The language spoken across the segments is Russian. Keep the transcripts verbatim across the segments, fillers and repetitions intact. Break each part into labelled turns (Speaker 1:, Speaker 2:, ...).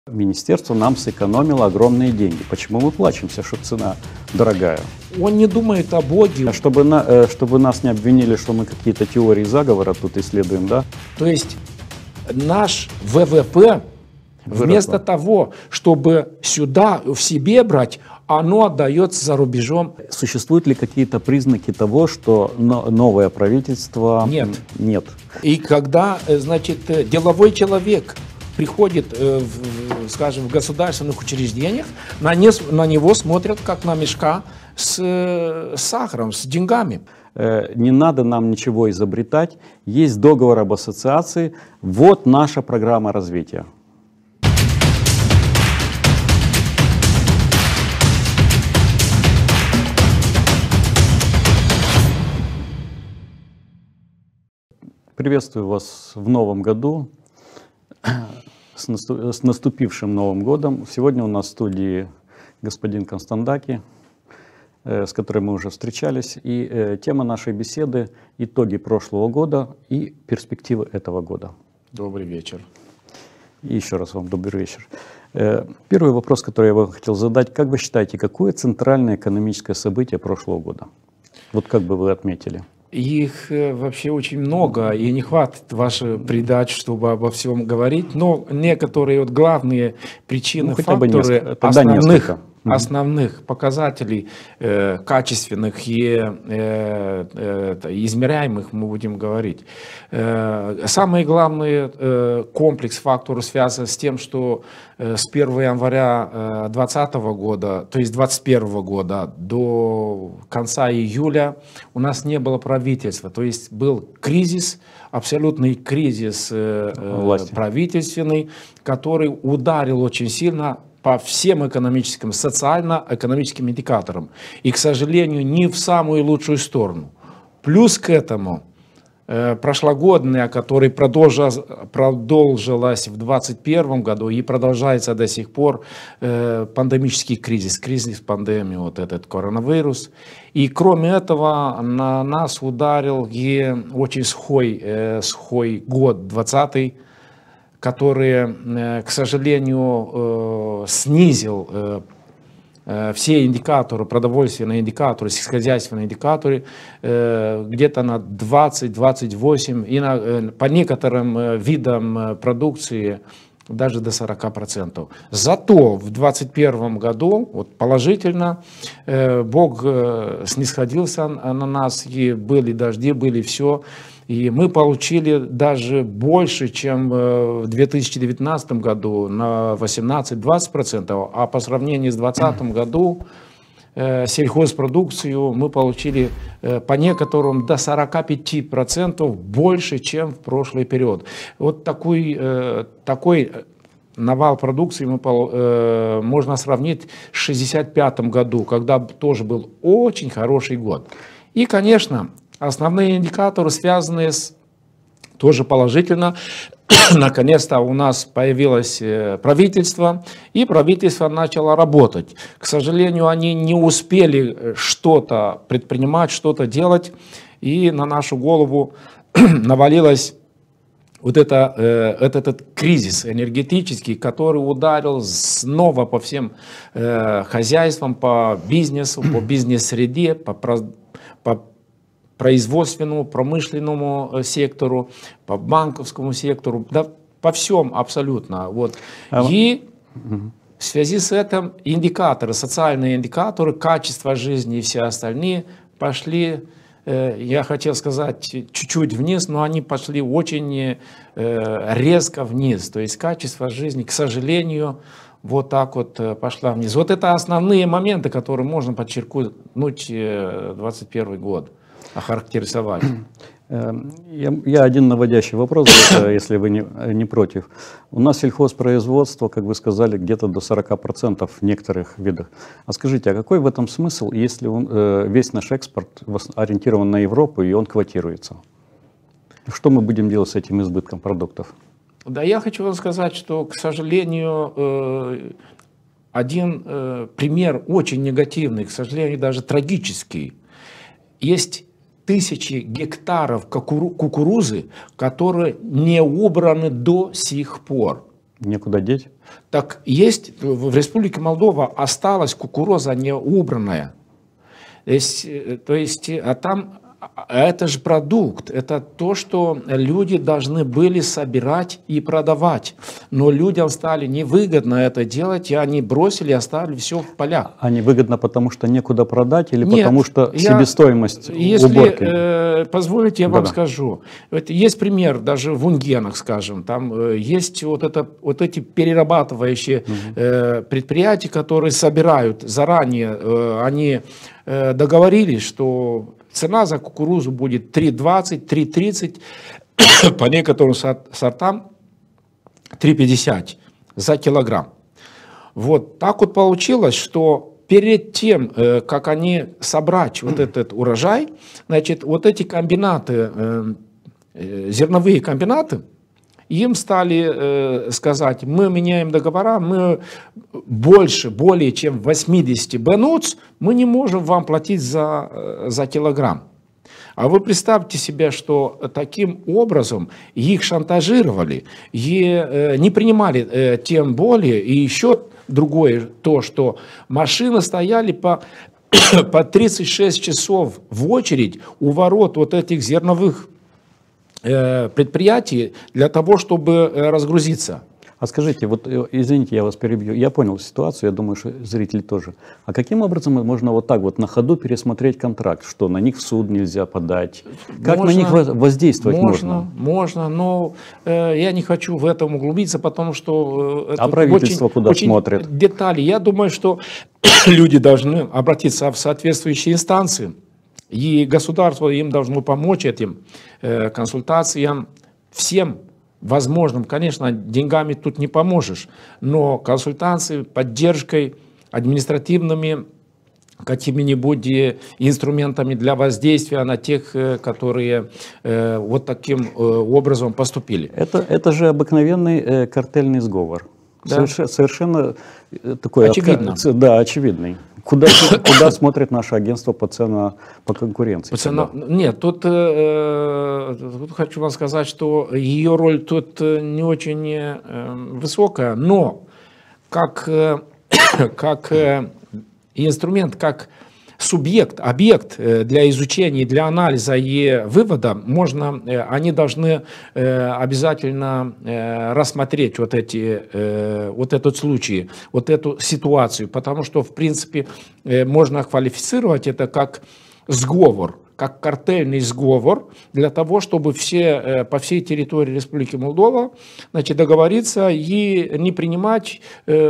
Speaker 1: Министерство нам сэкономило огромные деньги. Почему мы плачемся, что цена дорогая?
Speaker 2: Он не думает о Боге.
Speaker 1: Чтобы, на, чтобы нас не обвинили, что мы какие-то теории заговора тут исследуем, да?
Speaker 2: То есть наш вэ вэ пэ выросло. Вместо того, чтобы сюда в себе брать, оно отдается за рубежом.
Speaker 1: Существуют ли какие-то признаки того, что новое правительство...
Speaker 2: Нет.
Speaker 1: Нет.
Speaker 2: И когда, значит, деловой человек приходит, в, скажем, в государственных учреждениях, на, не, на него смотрят как на мешка с, с сахаром, с деньгами.
Speaker 1: Не надо нам ничего изобретать. Есть договор об ассоциации. Вот наша программа развития. Приветствую вас в новом году, с наступившим Новым годом. Сегодня у нас в студии господин Констандаки, с которым мы уже встречались. И тема нашей беседы – итоги прошлого года и перспективы этого года.
Speaker 2: Добрый вечер.
Speaker 1: И еще раз вам добрый вечер. Первый вопрос, который я вам хотел задать. Как вы считаете, какое центральное экономическое событие прошлого года? Вот как бы вы отметили?
Speaker 2: Их вообще очень много, и не хватит вашей передачи, чтобы обо всем говорить. Но некоторые вот главные причины, ну, факторы основных, основных показателей э, качественных и э, э, измеряемых мы будем говорить. Э, самый главный э, комплекс факторов связан с тем, что э, с первого января двадцатого года, то есть двадцать первого года до конца июля у нас не было правительства. То есть был кризис, абсолютный кризис э, правительственный, который ударил очень сильно по всем экономическим, социально-экономическим индикаторам. И, к сожалению, не в самую лучшую сторону. Плюс к этому э, прошлогодняя, которая продолжилась, продолжилась в двадцать первом году и продолжается до сих пор, э, пандемический кризис, кризис пандемии, вот этот коронавирус. И кроме этого на нас ударил и очень сухой, э, сухой год, двадцатый, который, к сожалению, снизил все индикаторы, продовольственные индикаторы, сельскохозяйственные индикаторы где-то на двадцать-двадцать восемь, и на, по некоторым видам продукции даже до сорока процентов. Зато в двадцать первом году вот положительно Бог снисходился на нас, и были дожди, были все. И мы получили даже больше, чем в две тысячи девятнадцатом году, на восемнадцать-двадцать процентов, а по сравнению с две тысячи двадцатым году э, сельхозпродукцию мы получили э, по некоторым до сорока пяти процентов больше, чем в прошлый период. Вот такой, э, такой навал продукции мы, э, можно сравнить с шестьдесят пятым году, когда тоже был очень хороший год. И, конечно, основные индикаторы, связанные с, тоже положительно, наконец-то у нас появилось правительство, и правительство начало работать. К сожалению, они не успели что-то предпринимать, что-то делать, и на нашу голову навалилось вот это, э, этот, этот кризис энергетический, который ударил снова по всем э, хозяйствам, по бизнесу, по бизнес-среде, по, по производственному, промышленному сектору, по банковскому сектору, да, по всем абсолютно. Вот. И в связи с этим индикаторы, социальные индикаторы, качество жизни и все остальные пошли, э, я хотел сказать, чуть-чуть вниз, но они пошли очень э, резко вниз. То есть качество жизни, к сожалению, вот так вот пошла вниз. Вот это основные моменты, которые можно подчеркнуть двадцать первый год. Охарактеризовать.
Speaker 1: Я, я один наводящий вопрос, если вы не, не против. У нас сельхозпроизводство, как вы сказали, где-то до сорока процентов в некоторых видах. А скажите, а какой в этом смысл, если он, весь наш экспорт ориентирован на Европу и он квотируется? Что мы будем делать с этим избытком продуктов?
Speaker 2: Да, я хочу вам сказать, что, к сожалению, один пример очень негативный, к сожалению, даже трагический. Есть тысячи гектаров кукурузы, которые не убраны до сих пор.
Speaker 1: Некуда деть?
Speaker 2: Так есть, в Республике Молдова осталась кукуруза не убранная. То есть, то есть, а там это же продукт, это то, что люди должны были собирать и продавать. Но людям стали невыгодно это делать, и они бросили и оставили все в полях.
Speaker 1: А невыгодно, потому что некуда продать или
Speaker 2: Нет,
Speaker 1: потому что
Speaker 2: я,
Speaker 1: себестоимость
Speaker 2: если,
Speaker 1: уборки?
Speaker 2: Э, позволите, я вам
Speaker 1: Да-да.
Speaker 2: скажу. Это есть пример даже в Унгенах, скажем. Там э, есть вот, это, вот эти перерабатывающие угу. э, предприятия, которые собирают заранее. Э, они э, договорились, что цена за кукурузу будет три двадцать, три тридцать, по некоторым сортам три пятьдесят за килограмм. Вот так вот получилось, что перед тем, как они собрать вот этот урожай, значит, вот эти комбинаты, зерновые комбинаты, им стали э, сказать, мы меняем договора, мы больше, более чем восемьдесят бенуц, мы не можем вам платить за, за килограмм. А вы представьте себе, что таким образом их шантажировали, и, э, не принимали э, тем более, и еще другое то, что машины стояли по, по тридцать шесть часов в очередь у ворот вот этих зерновых предприятий для того, чтобы разгрузиться.
Speaker 1: А скажите, вот извините, я вас перебью. Я понял ситуацию, я думаю, что зрители тоже. А каким образом можно вот так вот на ходу пересмотреть контракт? Что на них в суд нельзя подать? Как можно, на них воздействовать можно?
Speaker 2: Можно, можно, но э, я не хочу в этом углубиться, потому что э,
Speaker 1: а правительство
Speaker 2: очень,
Speaker 1: куда
Speaker 2: очень
Speaker 1: смотрит?
Speaker 2: Детали. Я думаю, что люди должны обратиться в соответствующие инстанции. И государство им должно помочь этим э, консультациям всем возможным. Конечно, деньгами тут не поможешь, но консультацией, поддержкой, административными какими-нибудь инструментами для воздействия на тех, которые э, вот таким э, образом поступили.
Speaker 1: Это, это же обыкновенный э, картельный сговор.
Speaker 2: Да?
Speaker 1: Совершенно, совершенно такой
Speaker 2: очевидно.
Speaker 1: Отка... Да, очевидный. Куда, куда смотрит наше агентство по ценам по конкуренции?
Speaker 2: По цена... Нет, тут, э, тут хочу вам сказать, что ее роль тут не очень э, высокая, но как, э, как э, инструмент, как субъект, объект для изучения, для анализа и вывода, можно, они должны обязательно рассмотреть вот, эти, вот этот случай, вот эту ситуацию, потому что, в принципе, можно квалифицировать это как сговор, как картельный сговор для того, чтобы все, по всей территории Республики Молдова, значит, договориться и не принимать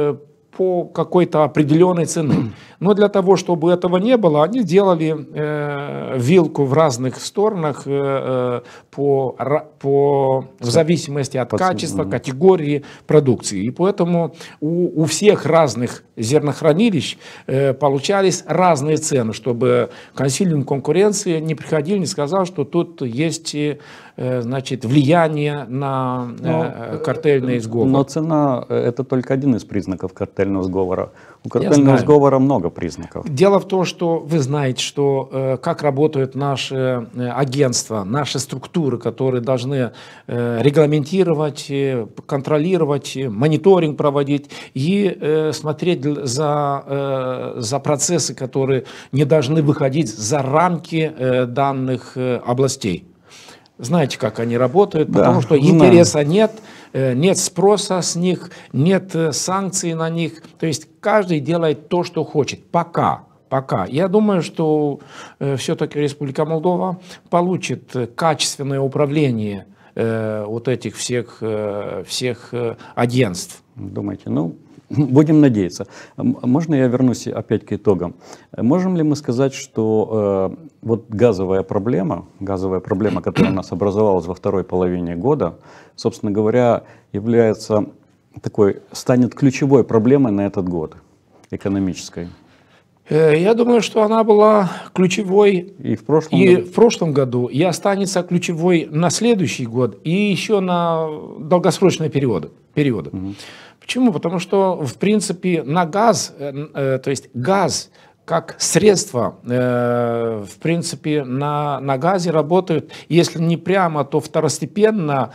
Speaker 2: по какой-то определенной цены. Но для того, чтобы этого не было, они делали э, вилку в разных сторонах э, по, по, в зависимости от качества, категории продукции. И поэтому у, у всех разных зернохранилищ э, получались разные цены, чтобы консилиум конкуренции не приходил, не сказал, что тут есть э, значит, влияние на э, картельный сговор.
Speaker 1: Но цена – это только один из признаков картельного сговора. У картельного сговора много признаков.
Speaker 2: Дело в том, что вы знаете, что э, как работают наши э, агентства, наши структуры, которые должны э, регламентировать, э, контролировать, э, мониторинг проводить и э, смотреть за, э, за процессы, которые не должны выходить за рамки э, данных э, областей. Знаете, как они работают, да, потому что интереса знаю. нет, нет спроса с них, нет санкций на них. То есть каждый делает то, что хочет. Пока. Пока. Я думаю, что э, все-таки Республика Молдова получит качественное управление э, вот этих всех, э, всех э, агентств.
Speaker 1: Думаете, ну... Будем надеяться. Можно я вернусь опять к итогам? Можем ли мы сказать, что э, вот газовая проблема, газовая проблема, которая у нас образовалась во второй половине года, собственно говоря, является такой, станет ключевой проблемой на этот год, экономической?
Speaker 2: Я думаю, что она была ключевой
Speaker 1: и в прошлом,
Speaker 2: и
Speaker 1: году.
Speaker 2: в прошлом году, и останется ключевой на следующий год, и еще на долгосрочные периоды. периоды. Угу. Почему? Потому что, в принципе, на газ, э, то есть газ, как средство, э, в принципе, на, на газе работают, если не прямо, то второстепенно,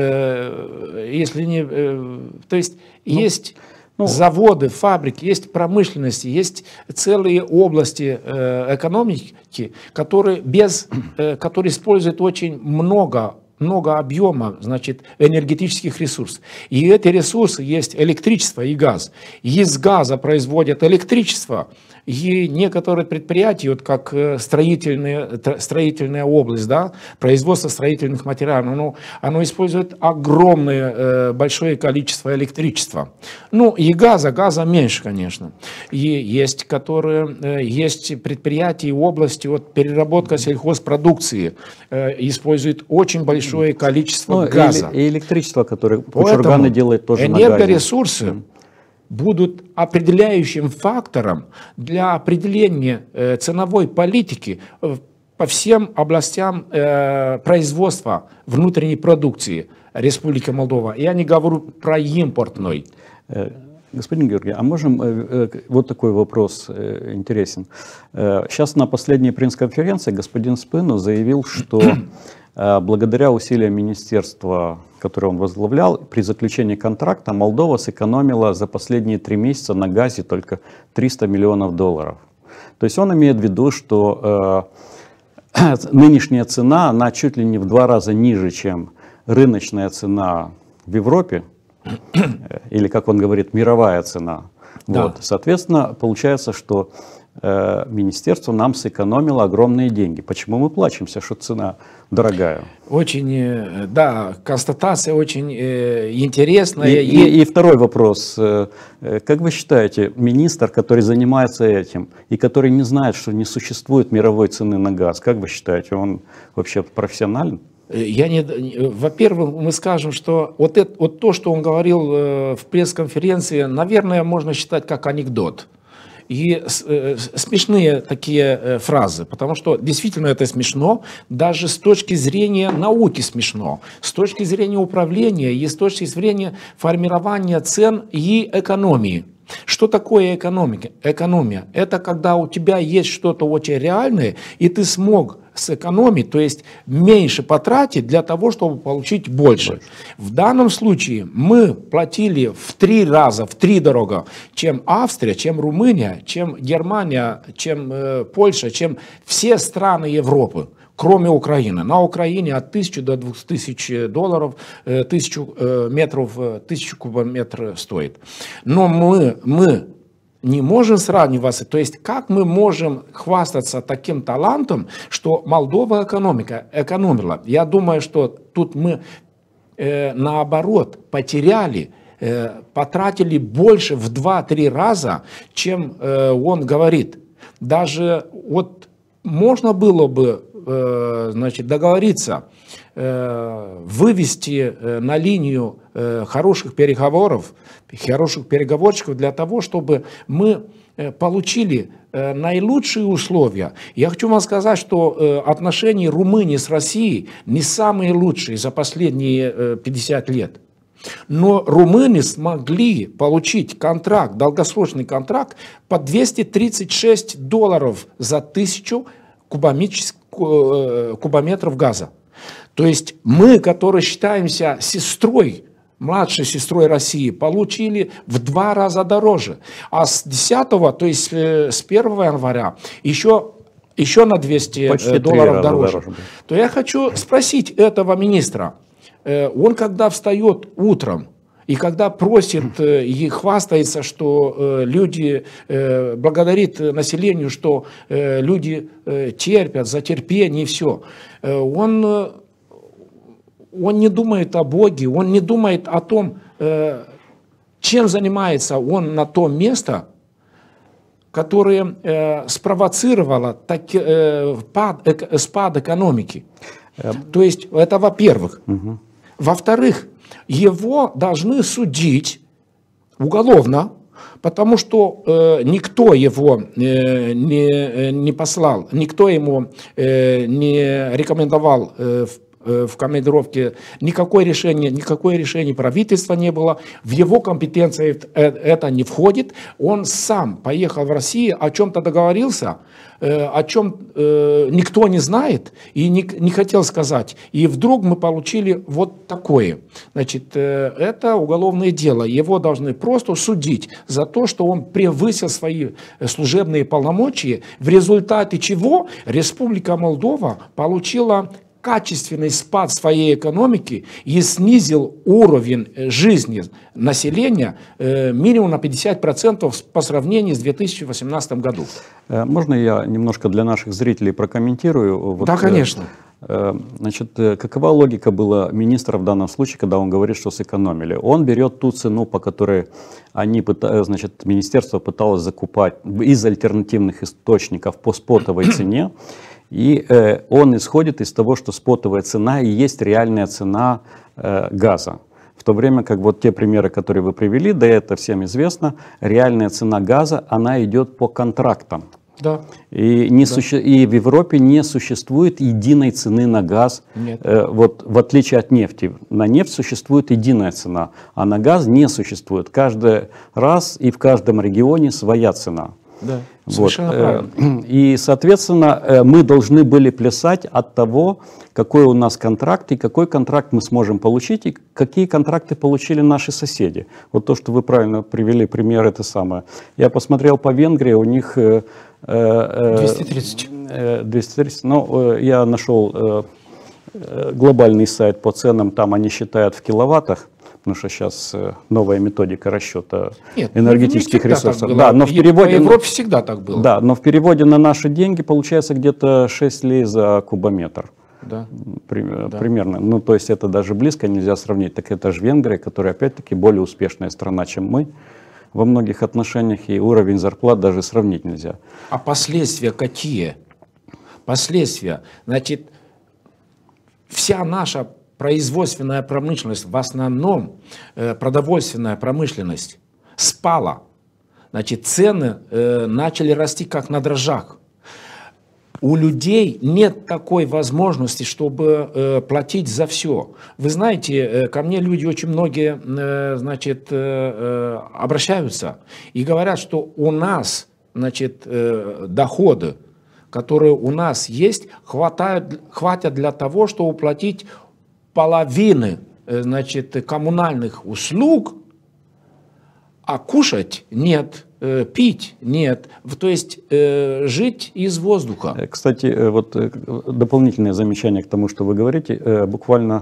Speaker 2: э, если не, э, то есть ну, есть ну, заводы, фабрики, есть промышленность, есть целые области э, экономики, которые, без, э, которые используют очень много много объема, значит, энергетических ресурсов. И эти ресурсы есть электричество и газ. И из газа производят электричество, и некоторые предприятия, вот как строительная, строительная область, да, производство строительных материалов, оно, оно использует огромное, большое количество электричества. Ну и газа, газа меньше, конечно. И есть, которые, есть предприятия и области, вот переработка сельхозпродукции использует очень большое количество
Speaker 1: ну,
Speaker 2: газа.
Speaker 1: И электричество, которое Кучурганы делает тоже на газе.
Speaker 2: Энергоресурсы будут определяющим фактором для определения э, ценовой политики э, по всем областям э, производства внутренней продукции Республики Молдова. Я не говорю про импортной.
Speaker 1: Господин Георгий, а можем, э, э, вот такой вопрос э, интересен. Э, сейчас на последней пресс-конференции господин Спину заявил, что э, благодаря усилиям министерства, которое он возглавлял, при заключении контракта Молдова сэкономила за последние три месяца на газе только триста миллионов долларов. То есть он имеет в виду, что э, нынешняя цена, она чуть ли не в два раза ниже, чем рыночная цена в Европе, или, как он говорит, мировая цена. Да. Вот. Соответственно, получается, что э, министерство нам сэкономило огромные деньги. Почему мы плачемся, что цена дорогая?
Speaker 2: Очень, да, констатация очень э, интересная.
Speaker 1: И, и, и второй вопрос. Э, как вы считаете, министр, который занимается этим, и который не знает, что не существует мировой цены на газ, как вы считаете, он вообще профессионален?
Speaker 2: Я не, во-первых, мы скажем, что вот, это, вот то, что он говорил э, в пресс-конференции, наверное, можно считать как анекдот. И э, смешные такие э, фразы, потому что действительно это смешно, даже с точки зрения науки смешно, с точки зрения управления и с точки зрения формирования цен и экономии. Что такое экономика? Экономия – это когда у тебя есть что-то очень реальное, и ты смог сэкономить, то есть меньше потратить для того, чтобы получить больше. больше. В данном случае мы платили в три раза, в три дорого, чем Австрия, чем Румыния, чем Германия, чем э, Польша, чем все страны Европы. Кроме Украины. На Украине от тысячи до двух тысяч долларов, тысячу метров, тысячу кубометров стоит. Но мы, мы не можем сравниваться, то есть как мы можем хвастаться таким талантом, что Молдова экономика экономила. Я думаю, что тут мы э, наоборот потеряли, э, потратили больше в два-три раза, чем э, он говорит. Даже вот можно было бы значит, договориться, вывести на линию хороших переговоров, хороших переговорщиков для того, чтобы мы получили наилучшие условия. Я хочу вам сказать, что отношения Румынии с Россией не самые лучшие за последние пятьдесят лет. Но румыны смогли получить контракт, долгосрочный контракт по двести тридцать шесть долларов за тысячу кубометров газа. То есть мы, которые считаемся сестрой, младшей сестрой России, получили в два раза дороже. А с десятого, то есть с первого января, еще, еще на двести Почти долларов дороже. дороже. То я хочу спросить этого министра. Он когда встает утром, и когда просит и хвастается, что люди, благодарит населению, что люди терпят, за терпение и все, он, он не думает о Боге, он не думает о том, чем занимается он на то место, которое спровоцировало так, спад экономики. То есть это во-первых. Угу. Во-вторых, его должны судить уголовно, потому что э, никто его э, не, не послал, никто ему э, не рекомендовал э, в командировке, никакое решение, никакое решение правительства не было, в его компетенции это не входит, он сам поехал в Россию, о чем-то договорился, о чем никто не знает и не, не хотел сказать, и вдруг мы получили вот такое. Значит, это уголовное дело, его должны просто судить за то, что он превысил свои служебные полномочия, в результате чего Республика Молдова получила качественный спад своей экономики и снизил уровень жизни населения э, минимум на пятьдесят процентов по сравнению с две тысячи восемнадцатым годом.
Speaker 1: Можно я немножко для наших зрителей прокомментирую? Вот,
Speaker 2: да, конечно.
Speaker 1: Э, значит, какова логика была министра в данном случае, когда он говорит, что сэкономили? Он берет ту цену, по которой они, значит, министерство пыталось закупать из альтернативных источников по спотовой цене. И э, он исходит из того, что спотовая цена и есть реальная цена э, газа. В то время как вот те примеры, которые вы привели, да это всем известно, реальная цена газа, она идет по контрактам.
Speaker 2: Да.
Speaker 1: И, не
Speaker 2: да.
Speaker 1: суще... и в Европе не существует единой цены на газ. Э, вот, в отличие от нефти. На нефть существует единая цена, а на газ не существует. Каждый раз и в каждом регионе своя цена.
Speaker 2: Да,
Speaker 1: совершенно вот. правильно. И, соответственно, мы должны были плясать от того, какой у нас контракт и какой контракт мы сможем получить, и какие контракты получили наши соседи. Вот то, что вы правильно привели пример, это самое. Я посмотрел по Венгрии, у них
Speaker 2: двести тридцать.
Speaker 1: двести тридцать, ну, я нашел глобальный сайт по ценам, там они считают в киловаттах. Потому что сейчас новая методика расчета Нет, энергетических ресурсов. Да, но в переводе,
Speaker 2: по Европе всегда так было.
Speaker 1: Да, но в переводе на наши деньги получается где-то шесть лей за кубометр.
Speaker 2: Да.
Speaker 1: При, да. Примерно. Ну, то есть это даже близко нельзя сравнить. Так это же Венгрия, которая опять-таки более успешная страна, чем мы во многих отношениях, и уровень зарплат даже сравнить нельзя.
Speaker 2: А последствия какие? Последствия. Значит, вся наша производственная промышленность, в основном э, продовольственная промышленность, спала. Значит, цены э, начали расти как на дрожжах. У людей нет такой возможности, чтобы э, платить за все. Вы знаете, э, ко мне люди очень многие э, значит, э, э, обращаются и говорят, что у нас значит, э, доходы, которые у нас есть, хватают, хватит для того, чтобы уплатить половины, значит, коммунальных услуг, а кушать нет, пить нет, то есть жить из воздуха.
Speaker 1: Кстати, вот дополнительное замечание к тому, что вы говорите, буквально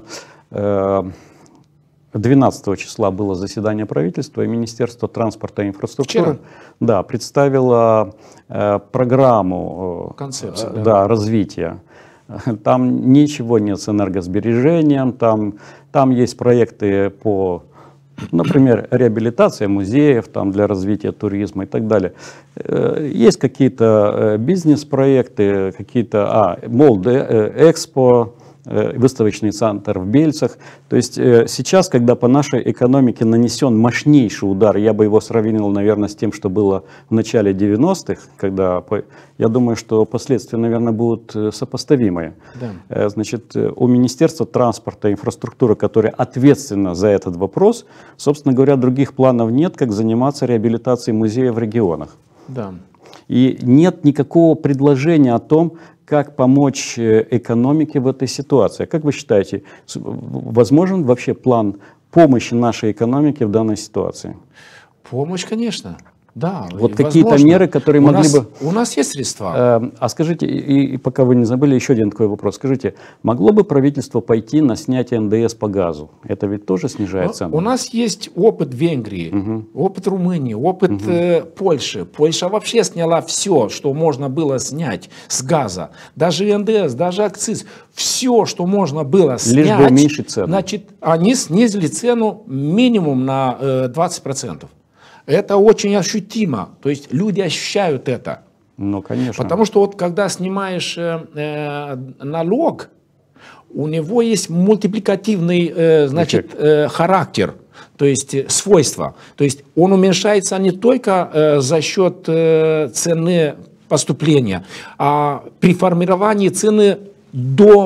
Speaker 1: двенадцатого числа было заседание правительства, и Министерство транспорта и инфраструктуры Вчера? Да, представило программу
Speaker 2: Концепцию,
Speaker 1: да.
Speaker 2: Да,
Speaker 1: развития. Там ничего нет с энергосбережением, там, там есть проекты по, например, реабилитации музеев там, для развития туризма и так далее. Есть какие-то бизнес-проекты, какие-то, а, Молд Экспо, выставочный центр в Бельцах. То есть сейчас, когда по нашей экономике нанесен мощнейший удар, я бы его сравнил, наверное, с тем, что было в начале девяностых, когда, я думаю, что последствия, наверное, будут сопоставимые. Да. Значит, у Министерства транспорта и инфраструктуры, которое ответственно за этот вопрос, собственно говоря, других планов нет, как заниматься реабилитацией музеев в регионах.
Speaker 2: Да.
Speaker 1: И нет никакого предложения о том, как помочь экономике в этой ситуации. Как вы считаете, возможен вообще план помощи нашей экономике в данной ситуации?
Speaker 2: Помощь, конечно. Да,
Speaker 1: вот какие-то меры, которые
Speaker 2: у
Speaker 1: могли
Speaker 2: нас,
Speaker 1: бы...
Speaker 2: У нас есть средства.
Speaker 1: Э, а скажите, и, и пока вы не забыли, еще один такой вопрос. Скажите, могло бы правительство пойти на снятие эн дэ эс по газу? Это ведь тоже снижает цену?
Speaker 2: У нас есть опыт Венгрии, угу. опыт Румынии, опыт угу. э, Польши. Польша вообще сняла все, что можно было снять с газа. Даже эн дэ эс, даже акциз. Все, что можно было снять.
Speaker 1: Лишь бы уменьшить цену.
Speaker 2: Значит, они снизили цену минимум на э, двадцать процентов. Это очень ощутимо, то есть люди ощущают это.
Speaker 1: Ну, конечно.
Speaker 2: Потому что вот когда снимаешь э, э, налог, у него есть мультипликативный э, значит, э, характер, то есть э, свойства. То есть он уменьшается не только э, за счет э, цены поступления, а при формировании цены до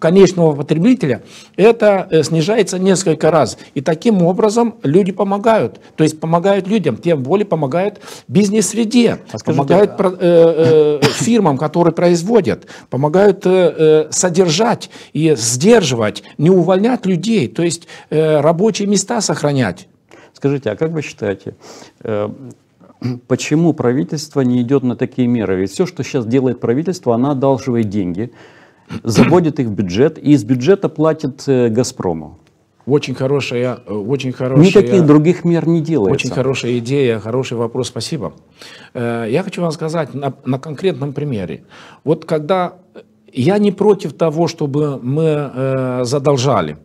Speaker 2: конечного потребителя, это э, снижается несколько раз. И таким образом люди помогают. То есть помогают людям, тем более помогают бизнес-среде,
Speaker 1: А скажите,
Speaker 2: помогают э, э, фирмам, которые производят, помогают э, э, содержать и сдерживать, не увольнять людей, то есть э, рабочие места сохранять.
Speaker 1: Скажите, а как вы считаете, э, почему правительство не идет на такие меры? Ведь все, что сейчас делает правительство, оно одалживает деньги, заводит их в бюджет и из бюджета платит э, «Газпрому».
Speaker 2: Очень хорошая, очень хорошая...
Speaker 1: Никаких других мер не делается.
Speaker 2: Очень хорошая идея, хороший вопрос, спасибо. Э, я хочу вам сказать на, на конкретном примере. Вот когда... Я не против того, чтобы мы э, задолжали.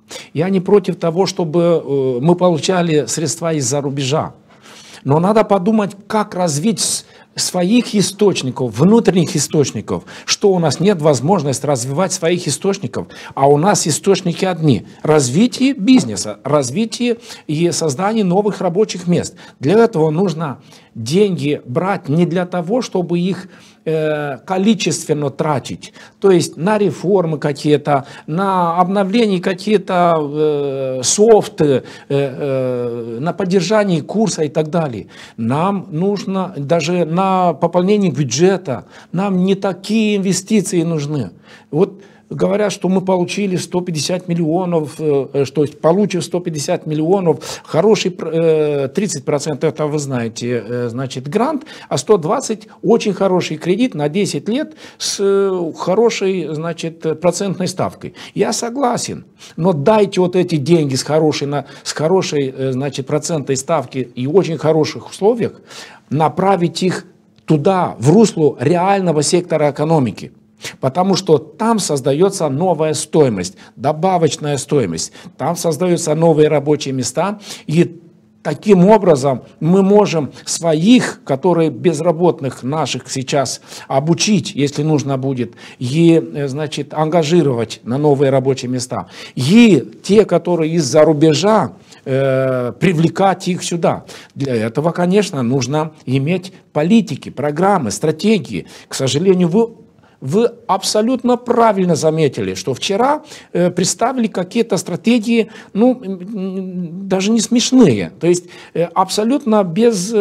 Speaker 2: Я не против того, чтобы э, мы получали средства из-за рубежа. Но надо подумать, как развить своих источников, внутренних источников, что у нас нет возможности развивать своих источников, а у нас источники одни. Развитие бизнеса, развитие и создание новых рабочих мест. Для этого нужно деньги брать не для того, чтобы их э, количественно тратить, то есть на реформы какие-то, на обновление какие-то э, софты, э, э, на поддержание курса и так далее. Нам нужно даже на пополнение бюджета, нам не такие инвестиции нужны. Вот говорят, что мы получили сто пятьдесят миллионов, э, что получив сто пятьдесят миллионов, хороший э, тридцать процентов, это вы знаете, э, значит, грант, а сто двадцать очень хороший кредит на десять лет с э, хорошей, значит, процентной ставкой. Я согласен, но дайте вот эти деньги с хорошей, на, с хорошей э, значит, процентной ставки и очень хороших условиях, направить их туда, в русло реального сектора экономики. Потому что там создается новая стоимость, добавочная стоимость, там создаются новые рабочие места, и таким образом мы можем своих, которые безработных наших сейчас обучить, если нужно будет, и, значит, ангажировать на новые рабочие места, и те, которые из-за рубежа, э, привлекать их сюда. Для этого, конечно, нужно иметь политики, программы, стратегии. К сожалению, вы Вы абсолютно правильно заметили, что вчера э, представили какие-то стратегии, ну, даже не смешные, то есть э, абсолютно без,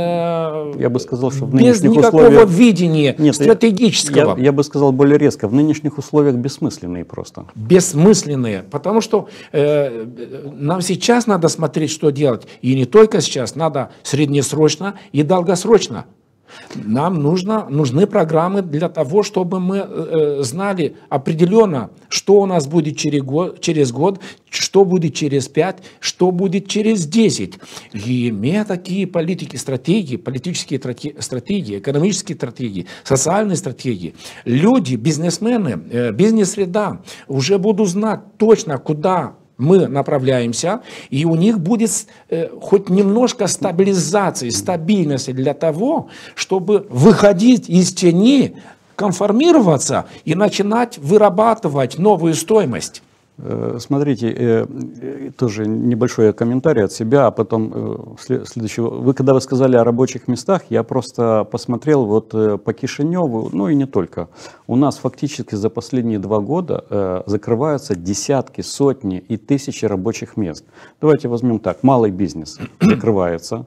Speaker 2: э,
Speaker 1: я бы сказал, что в
Speaker 2: без
Speaker 1: нынешних
Speaker 2: никакого
Speaker 1: условиях...
Speaker 2: видения
Speaker 1: Нет,
Speaker 2: стратегического.
Speaker 1: Я, я бы сказал более резко, в нынешних условиях бессмысленные просто.
Speaker 2: Бессмысленные, потому что э, нам сейчас надо смотреть, что делать, и не только сейчас, надо среднесрочно и долгосрочно. Нам нужно, нужны программы для того, чтобы мы э, знали определенно, что у нас будет через год, через год, что будет через пять, что будет через десять. И имея такие политики, стратегии, политические стратегии, экономические стратегии, социальные стратегии, люди, бизнесмены, э, бизнес-среда уже будут знать точно, куда мы направляемся, и у них будет э, хоть немножко стабилизации, стабильности для того, чтобы выходить из тени, конформироваться и начинать вырабатывать новую стоимость.
Speaker 1: Смотрите, тоже небольшой комментарий от себя, а потом следующего. Вы когда вы сказали о рабочих местах, я просто посмотрел вот по Кишиневу, ну и не только. У нас фактически за последние два года закрываются десятки, сотни и тысячи рабочих мест. Давайте возьмем так, малый бизнес закрывается,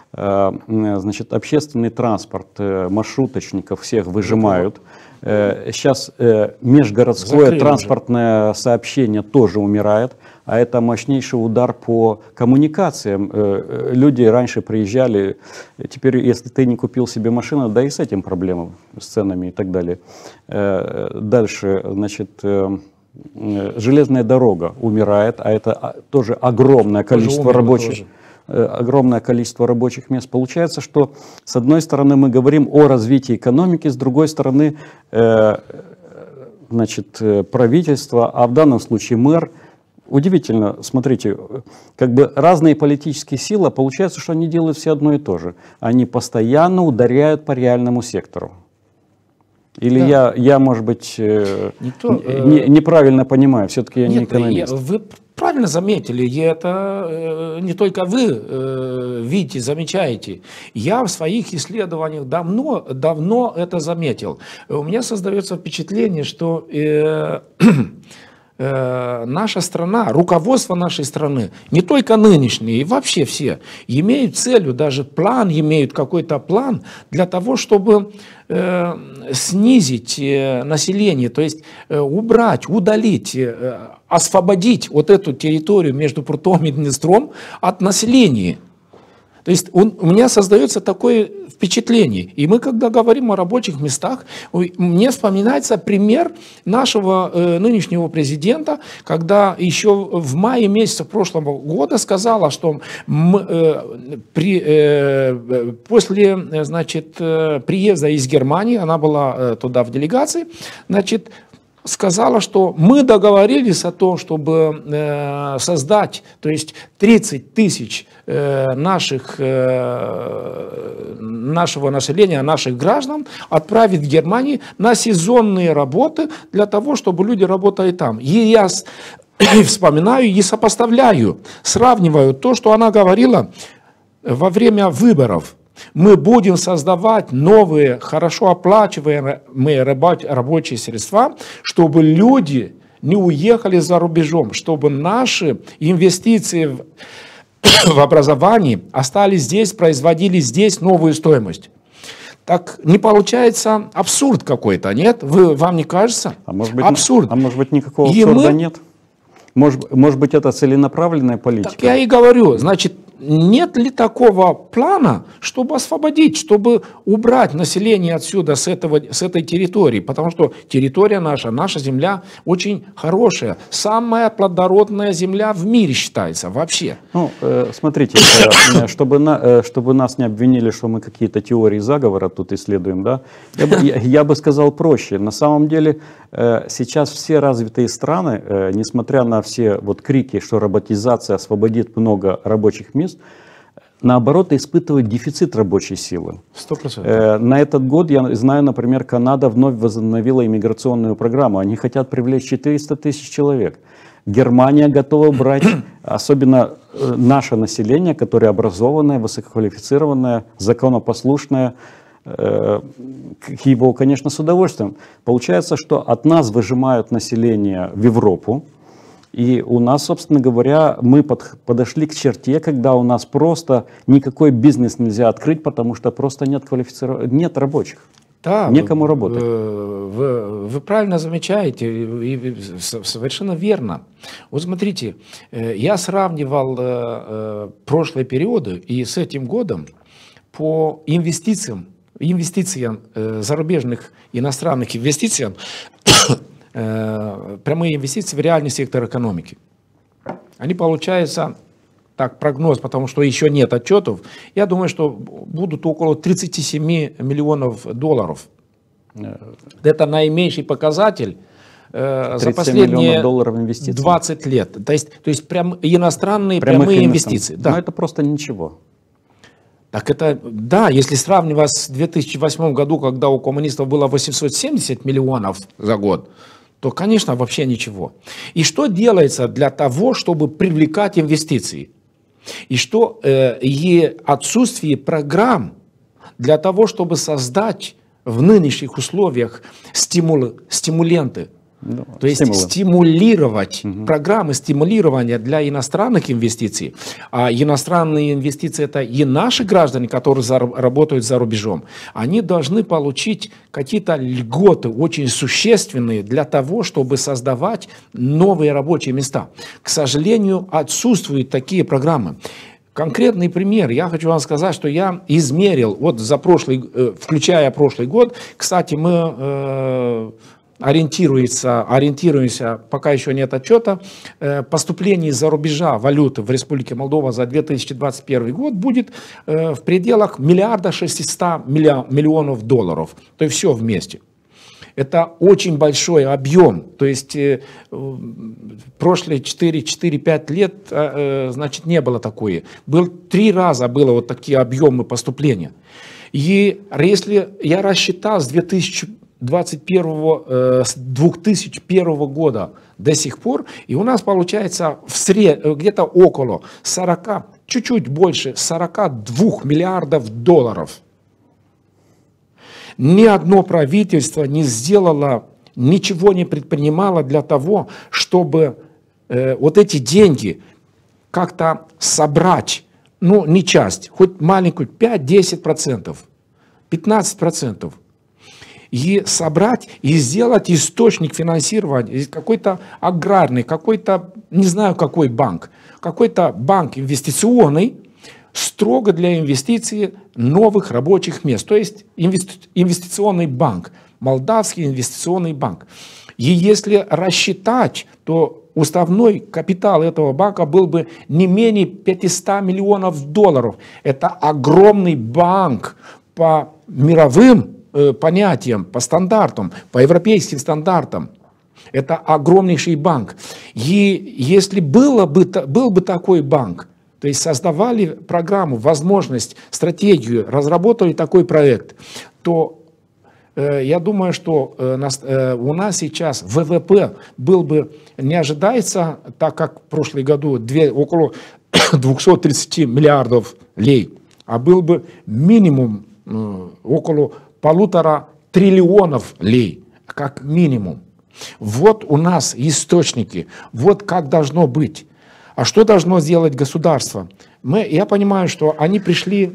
Speaker 1: значит, общественный транспорт, маршруточников всех выжимают. Сейчас межгородское
Speaker 2: Закрыли
Speaker 1: транспортное уже. сообщение тоже умирает, а это мощнейший удар по коммуникациям. Люди раньше приезжали, теперь если ты не купил себе машину, да и с этим проблемы, с ценами и так далее. Дальше, значит, железная дорога умирает, а это тоже огромное количество тоже рабочих. Тоже. огромное количество рабочих мест. Получается, что с одной стороны мы говорим о развитии экономики, с другой стороны э, значит, правительство, а в данном случае мэр. Удивительно, смотрите, как бы разные политические силы, получается, что они делают все одно и то же. Они постоянно ударяют по реальному сектору. Или да. я, я, может быть, Никто, не, неправильно понимаю, все-таки я
Speaker 2: нет,
Speaker 1: не экономист.
Speaker 2: Вы правильно заметили, и это э, не только вы э, видите, замечаете. Я в своих исследованиях давно, давно это заметил. У меня создается впечатление, что э, э, наша страна, руководство нашей страны, не только нынешние, и вообще все, имеют целью, даже план, имеют какой-то план для того, чтобы э, снизить э, население, то есть э, убрать, удалить, э, освободить вот эту территорию между Прутом и Днестром от населения. То есть он, у меня создается такое впечатление. И мы, когда говорим о рабочих местах, мне вспоминается пример нашего э, нынешнего президента, когда еще в мае месяце прошлого года сказала, что мы, э, при, э, после значит, э, приезда из Германии, она была э, туда в делегации, значит, сказала, что мы договорились о том, чтобы э, создать, то есть тридцать тысяч э, наших, э, нашего населения, наших граждан отправить в Германию на сезонные работы для того, чтобы люди работали там. И я вспоминаю и сопоставляю, сравниваю то, что она говорила во время выборов. Мы будем создавать новые, хорошо оплачиваемые рабочие средства, чтобы люди не уехали за рубежом, чтобы наши инвестиции в, в образование остались здесь, производили здесь новую стоимость. Так не получается абсурд какой-то, нет? Вы, вам не кажется?
Speaker 1: А может быть,
Speaker 2: абсурд.
Speaker 1: А может быть никакого
Speaker 2: и
Speaker 1: абсурда
Speaker 2: мы...
Speaker 1: нет? Может, может быть, это целенаправленная политика?
Speaker 2: Так я и говорю, значит, нет ли такого плана, чтобы освободить, чтобы убрать население отсюда, с, этого, с этой территории? Потому что территория наша, наша земля очень хорошая. Самая плодородная земля в мире считается вообще.
Speaker 1: Ну, э, смотрите, э, чтобы, на, э, чтобы нас не обвинили, что мы какие-то теории заговора тут исследуем, да, я бы, я, я бы сказал проще. На самом деле э, сейчас все развитые страны, э, несмотря на все вот крики, что роботизация освободит много рабочих мест, наоборот, испытывают дефицит рабочей силы.
Speaker 2: Сто процентов.
Speaker 1: Э, на этот год, я знаю, например, Канада вновь возобновила иммиграционную программу. Они хотят привлечь четыреста тысяч человек. Германия готова брать, особенно э, наше население, которое образованное, высококвалифицированное, законопослушное, э, его, конечно, с удовольствием. Получается, что от нас выжимают население в Европу. И у нас, собственно говоря, мы под, подошли к черте, когда у нас просто никакой бизнес нельзя открыть, потому что просто нет квалифицированных, нет рабочих.
Speaker 2: Да,
Speaker 1: некому работать.
Speaker 2: Вы, вы правильно замечаете, и совершенно верно. Вот смотрите, я сравнивал прошлые периоды и с этим годом по инвестициям, инвестициям зарубежных иностранных инвестиций, прямые инвестиции в реальный сектор экономики. Они получаются, так, прогноз, потому что еще нет отчетов, я думаю, что будут около тридцати семи миллионов долларов. Это наименьший показатель э, за последние двадцать лет. То есть, то есть прям, иностранные
Speaker 1: Прямых
Speaker 2: прямые инвестиции. Да.
Speaker 1: Но это просто ничего.
Speaker 2: Так это, да, если сравнивать с две тысячи восьмым году, когда у коммунистов было восемьсот семьдесят миллионов за год, то, конечно, вообще ничего. И что делается для того, чтобы привлекать инвестиции? И что э, и отсутствие программ для того, чтобы создать в нынешних условиях стимул, стимуленты, ну, то есть стимулы. стимулировать, угу. программы стимулирования для иностранных инвестиций. А иностранные инвестиции — это и наши граждане, которые за, работают за рубежом. Они должны получить какие-то льготы очень существенные для того, чтобы создавать новые рабочие места. К сожалению, отсутствуют такие программы. Конкретный пример. Я хочу вам сказать, что я измерил, вот за прошлый, включая прошлый год, кстати, мы... Э, Ориентируется, ориентируемся, пока еще нет отчета, э, поступлений из-за рубежа валюты в Республике Молдова за две тысячи двадцать первый год будет э, в пределах миллиарда шестисот миллионов долларов. То есть все вместе. Это очень большой объем. То есть э, прошлые четыре-пять лет э, значит, не было такое. Был, три раза было вот такие объемы поступления. И если я рассчитал с две тысячи двадцать первого, э, с две тысячи первого года до сих пор, и у нас получается в сред... где-то около сорока, чуть-чуть больше сорока двух миллиардов долларов. Ни одно правительство не сделало, ничего не предпринимало для того, чтобы э, вот эти деньги как-то собрать, ну не часть, хоть маленькую, пять-десять процентов, пятнадцать процентов. И собрать, и сделать источник финансирования, какой-то аграрный, какой-то, не знаю какой банк, какой-то банк инвестиционный, строго для инвестиций новых рабочих мест. То есть инвестиционный банк, Молдавский инвестиционный банк. И если рассчитать, то уставной капитал этого банка был бы не менее пятисот миллионов долларов. Это огромный банк по мировым э, понятиям, по стандартам, по европейским стандартам. Это огромнейший банк. И если было бы, был бы такой банк, то есть создавали программу, возможность, стратегию, разработали такой проект, то э, я думаю, что э, нас, э, у нас сейчас ВВП был бы, не ожидается, так как в прошлом году две, около двухсот тридцати миллиардов лей, а был бы минимум э, около полутора триллионов лей, как минимум. Вот у нас источники, вот как должно быть. А что должно сделать государство? Мы, я понимаю, что они пришли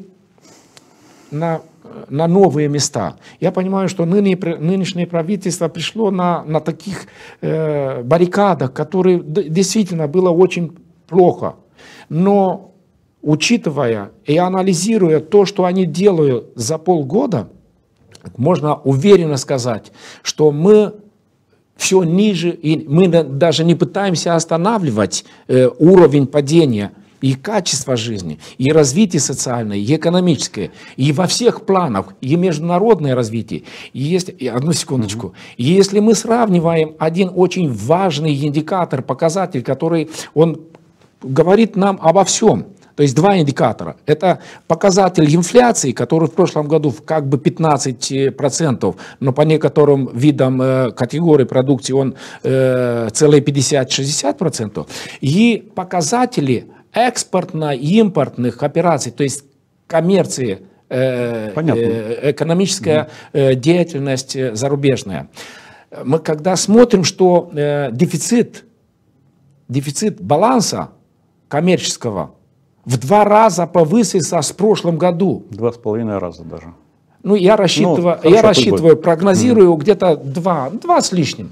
Speaker 2: на, на новые места. Я понимаю, что ныне, нынешнее правительство пришло на, на таких э, баррикадах, которые действительно было очень плохо. Но учитывая и анализируя то, что они делают за полгода, можно уверенно сказать, что мы все ниже, и мы даже не пытаемся останавливать э, уровень падения и качества жизни, и развитие социальное, и экономическое, и во всех планах, и международное развитие. И есть, и одну секундочку, и если мы сравниваем один очень важный индикатор, показатель, который он говорит нам обо всем. То есть два индикатора. Это показатель инфляции, который в прошлом году как бы пятнадцать процентов, но по некоторым видам э, категорий продукции он э, целые пятьдесят-шестьдесят процентов. И показатели экспортно-импортных операций, то есть коммерции, э, э, экономическая э, деятельность зарубежная. Мы когда смотрим, что э, дефицит, дефицит баланса коммерческого в два раза повысился с прошлом году.
Speaker 1: Два с половиной раза даже.
Speaker 2: Ну, я рассчитываю, ну, я рассчитываю прогнозирую mm-hmm. где-то два, два с лишним.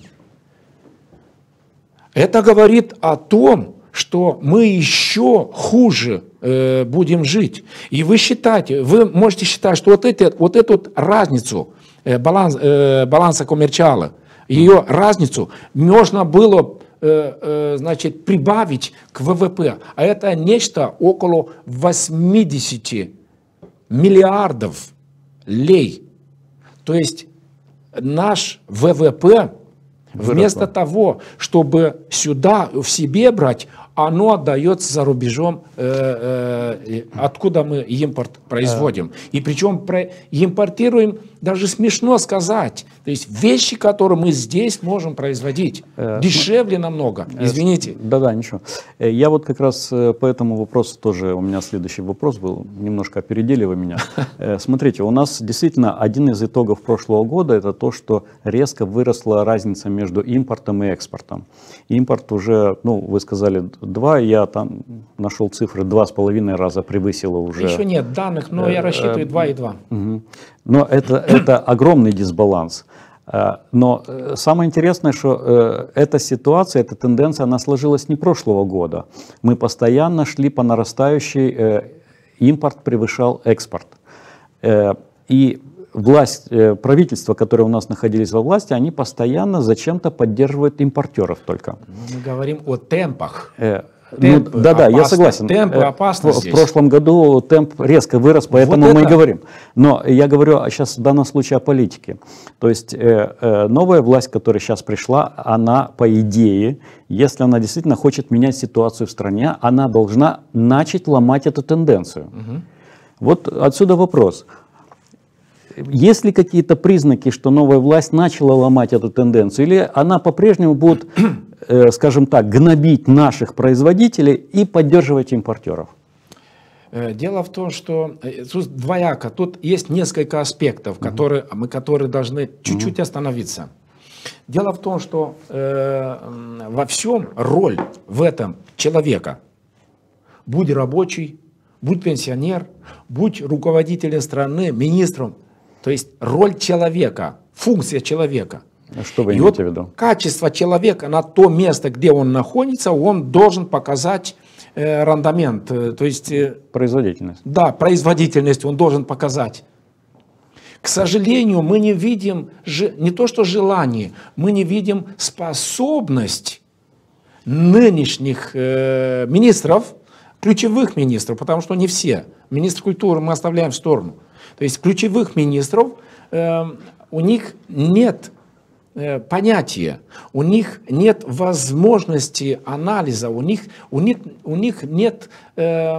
Speaker 2: Это говорит о том, что мы еще хуже э, будем жить. И вы считаете, вы можете считать, что вот, эти, вот эту разницу э, баланс, э, баланса коммерчала, ее mm-hmm. разницу можно было значит, прибавить к ВВП, а это нечто около восьмидесяти миллиардов лей. То есть наш ВВП вместо Выросло. того, чтобы сюда в себе брать, оно отдается за рубежом, э, э, откуда мы импорт производим. И причем про, импортируем, даже смешно сказать, то есть вещи, которые мы здесь можем производить, э, дешевле намного, извините.
Speaker 1: Да-да, ничего. Я вот как раз по этому вопросу тоже, у меня следующий вопрос был, немножко опередили вы меня. Смотрите, у нас действительно один из итогов прошлого года, это то, что резко выросла разница между импортом и экспортом. Импорт уже, ну, вы сказали, два, я там нашел цифры, два с половиной раза превысило уже.
Speaker 2: Еще нет данных, но я рассчитываю два и два.
Speaker 1: Но это, это огромный дисбаланс. Но самое интересное, что эта ситуация, эта тенденция, она сложилась не прошлого года. Мы постоянно шли по нарастающей, импорт превышал экспорт. И власть, правительства, которые у нас находились во власти, они постоянно зачем-то поддерживают импортеров только.
Speaker 2: Мы говорим о темпах.
Speaker 1: Темп, ну, да, да, я согласен.
Speaker 2: Темп опасно
Speaker 1: в,
Speaker 2: здесь.
Speaker 1: В прошлом году темп резко вырос, поэтому вот мы и говорим. Но я говорю сейчас в данном случае о политике. То есть э, э, новая власть, которая сейчас пришла, она, по идее, если она действительно хочет менять ситуацию в стране, она должна начать ломать эту тенденцию. Угу. Вот отсюда вопрос. есть ли какие-то признаки, что новая власть начала ломать эту тенденцию, или она по-прежнему будет, э, скажем так, гнобить наших производителей и поддерживать импортеров?
Speaker 2: Дело в том, что тут двояко, тут есть несколько аспектов, которые, мы которые должны чуть-чуть остановиться. Дело в том, что э, во всем роль в этом человека, будь рабочий, будь пенсионер, будь руководителем страны, министром, то есть роль человека, функция человека.
Speaker 1: Что вы
Speaker 2: И
Speaker 1: имеете
Speaker 2: вот
Speaker 1: в виду?
Speaker 2: качество человека на то место, где он находится, он должен показать э, рандамент, э, то есть... Э,
Speaker 1: Производительность.
Speaker 2: Да, производительность он должен показать. К сожалению, мы не видим, не то что желание, мы не видим способность нынешних э, министров, ключевых министров, потому что не все. Министр культуры мы оставляем в сторону. То есть ключевых министров, э, у них нет э, понятия, у них нет возможности анализа, у них, у них, у них нет э,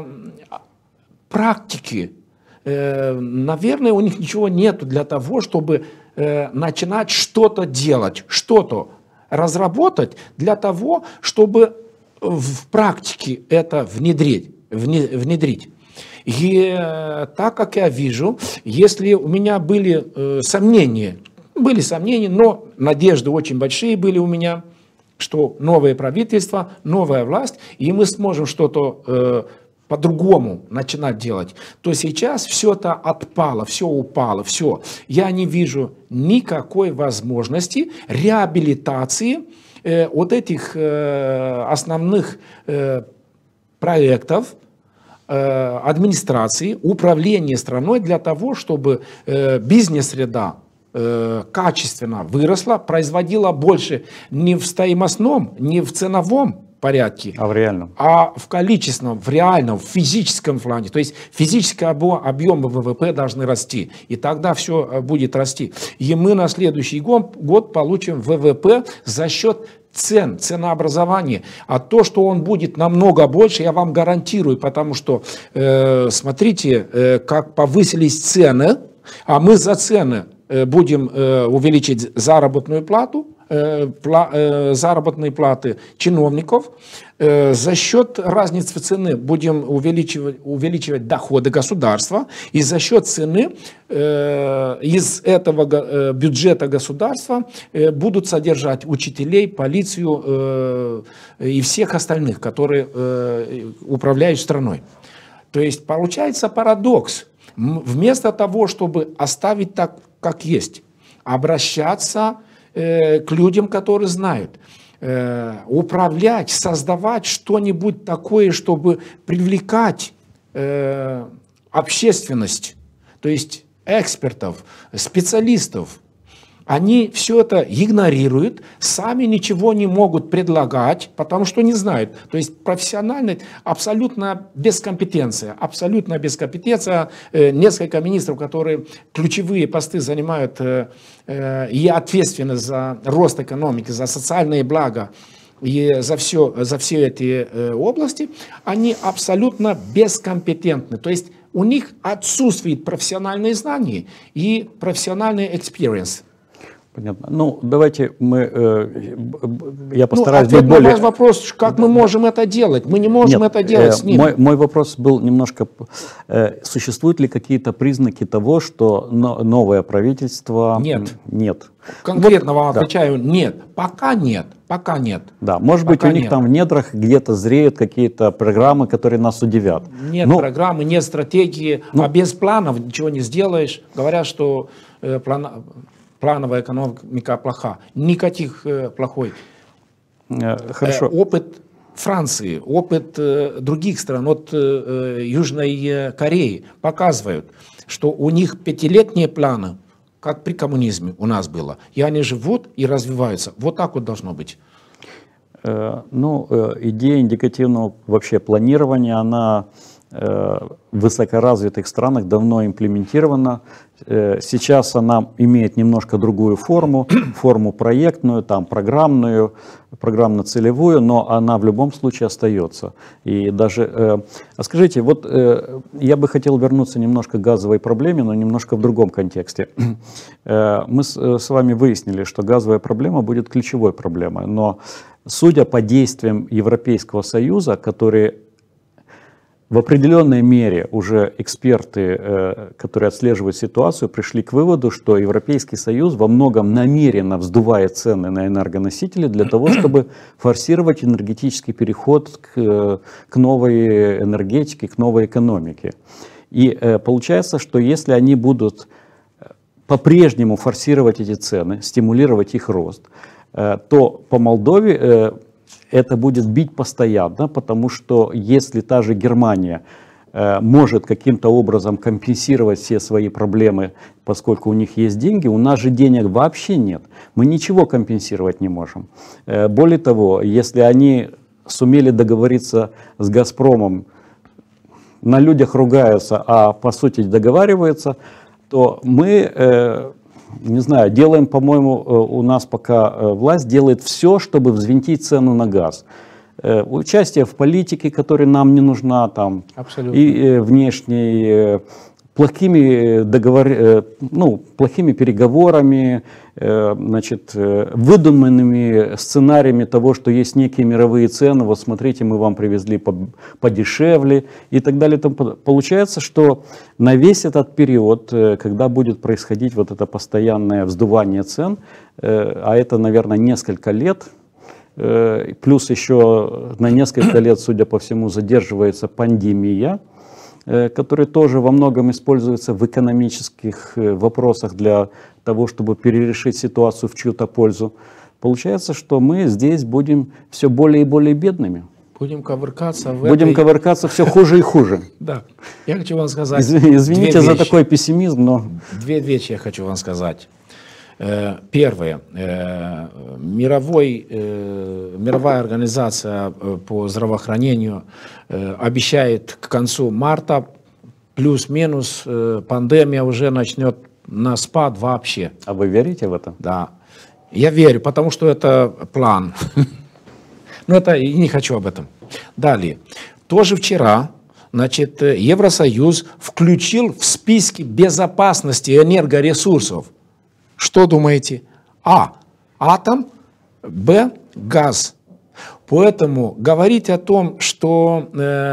Speaker 2: практики. Наверное, у них ничего нет для того, чтобы э, начинать что-то делать, что-то разработать для того, чтобы в практике это внедрить. внедрить. И э, так как я вижу, если у меня были э, сомнения, были сомнения, но надежды очень большие были у меня, что новое правительство, новая власть, и мы сможем что-то э, по-другому начинать делать, то сейчас все это отпало, все упало, все. Я не вижу никакой возможности реабилитации э, вот этих э, основных э, проектов, э, администрации, управления страной для того, чтобы э, бизнес-среда э, качественно выросла, производила больше не в стоимостном, не в ценовом порядке,
Speaker 1: а в реальном,
Speaker 2: а в количественном, в реальном, в физическом плане. То есть физические объемы ВВП должны расти, и тогда все будет расти. И мы на следующий год, год получим ВВП за счет цен, ценообразования. А то, что он будет намного больше, я вам гарантирую, потому что э, смотрите, э, как повысились цены, а мы за цены э, будем э, увеличить заработную плату, заработные платы чиновников, за счет разницы цены будем увеличивать, увеличивать доходы государства, и за счет цены из этого бюджета государства будут содержать учителей, полицию и всех остальных, которые управляют страной. То есть получается парадокс. Вместо того, чтобы оставить так, как есть, обращаться к людям, которые знают, управлять, создавать что-нибудь такое, чтобы привлекать общественность, то есть экспертов, специалистов. Они все это игнорируют, сами ничего не могут предлагать, потому что не знают. То есть профессиональная абсолютно бескомпетенция, абсолютно бескомпетенция. Несколько министров, которые ключевые посты занимают и ответственны за рост экономики, за социальные блага и за все, за все эти области, они абсолютно бескомпетентны. То есть у них отсутствует профессиональные знания и профессиональный experience.
Speaker 1: Понятно. Ну, давайте мы, э, я постараюсь
Speaker 2: ну,
Speaker 1: быть более...
Speaker 2: на ваш вопрос, как мы можем это делать? Мы не можем
Speaker 1: Нет,
Speaker 2: это делать
Speaker 1: э,
Speaker 2: с ними.
Speaker 1: Мой, мой вопрос был немножко, э, существуют ли какие-то признаки того, что но, новое правительство...
Speaker 2: Нет.
Speaker 1: Нет.
Speaker 2: Конкретно вам
Speaker 1: да.
Speaker 2: отвечаю, нет. Пока нет. Пока нет.
Speaker 1: Да, может
Speaker 2: Пока
Speaker 1: быть, у них
Speaker 2: нет.
Speaker 1: там в недрах где-то зреют какие-то программы, которые нас удивят.
Speaker 2: Нет
Speaker 1: ну,
Speaker 2: программы, нет стратегии, ну, а без планов ничего не сделаешь. Говорят, что э, план... плановая экономика плоха. Никаких э, плохой.
Speaker 1: Э, хорошо.
Speaker 2: Э, опыт Франции, опыт э, других стран, от э, Южной Кореи показывают, что у них пятилетние планы, как при коммунизме у нас было, и они живут и развиваются. Вот так вот должно быть.
Speaker 1: Э, ну, э, идея индикативного вообще планирования, она в высокоразвитых странах давно имплементирована. Сейчас она имеет немножко другую форму, форму проектную, там, программную, программно-целевую, но она в любом случае остается. И даже, а скажите, вот я бы хотел вернуться немножко к газовой проблеме, но немножко в другом контексте. Мы с вами выяснили, что газовая проблема будет ключевой проблемой, но судя по действиям Европейского Союза, которые в определенной мере уже эксперты, которые отслеживают ситуацию, пришли к выводу, что Европейский Союз во многом намеренно вздувает цены на энергоносители для того, чтобы форсировать энергетический переход к, к новой энергетике, к новой экономике. И получается, что если они будут по-прежнему форсировать эти цены, стимулировать их рост, то по Молдове это будет бить постоянно, потому что если та же Германия э, может каким-то образом компенсировать все свои проблемы, поскольку у них есть деньги, у нас же денег вообще нет. Мы ничего компенсировать не можем. Э, более того, если они сумели договориться с «Газпромом», на людях ругаются, а по сути договариваются, то мы... Э, не знаю, делаем, по-моему, у нас пока власть делает все, чтобы взвинтить цену на газ. Участие в политике, которая нам не нужна, там, и внешней, плохими, договор... ну, плохими переговорами, значит, выдуманными сценариями того, что есть некие мировые цены, вот смотрите, мы вам привезли подешевле и так далее. Получается, что на весь этот период, когда будет происходить вот это постоянное вздувание цен, а это, наверное, несколько лет, плюс еще на несколько лет, судя по всему, задерживается пандемия, который тоже во многом используется в экономических вопросах для того, чтобы перерешить ситуацию в чью-то пользу. Получается, что мы здесь будем все более и более бедными.
Speaker 2: Будем ковыркаться в
Speaker 1: Будем
Speaker 2: этой...
Speaker 1: ковыркаться все хуже и хуже.
Speaker 2: Да. Я хочу вам сказать...
Speaker 1: Извините за такой пессимизм, но...
Speaker 2: Две вещи я хочу вам сказать. Первое. Мировой, мировая организация по здравоохранению обещает к концу марта плюс-минус пандемия уже начнет на спад вообще.
Speaker 1: А вы верите в это?
Speaker 2: Да. Я верю, потому что это план. Но это и не хочу об этом. Далее. Тоже вчера, значит, Евросоюз включил в списки безопасности энергоресурсов. Что думаете? А. Атом. Б. Газ. Поэтому говорить о том, что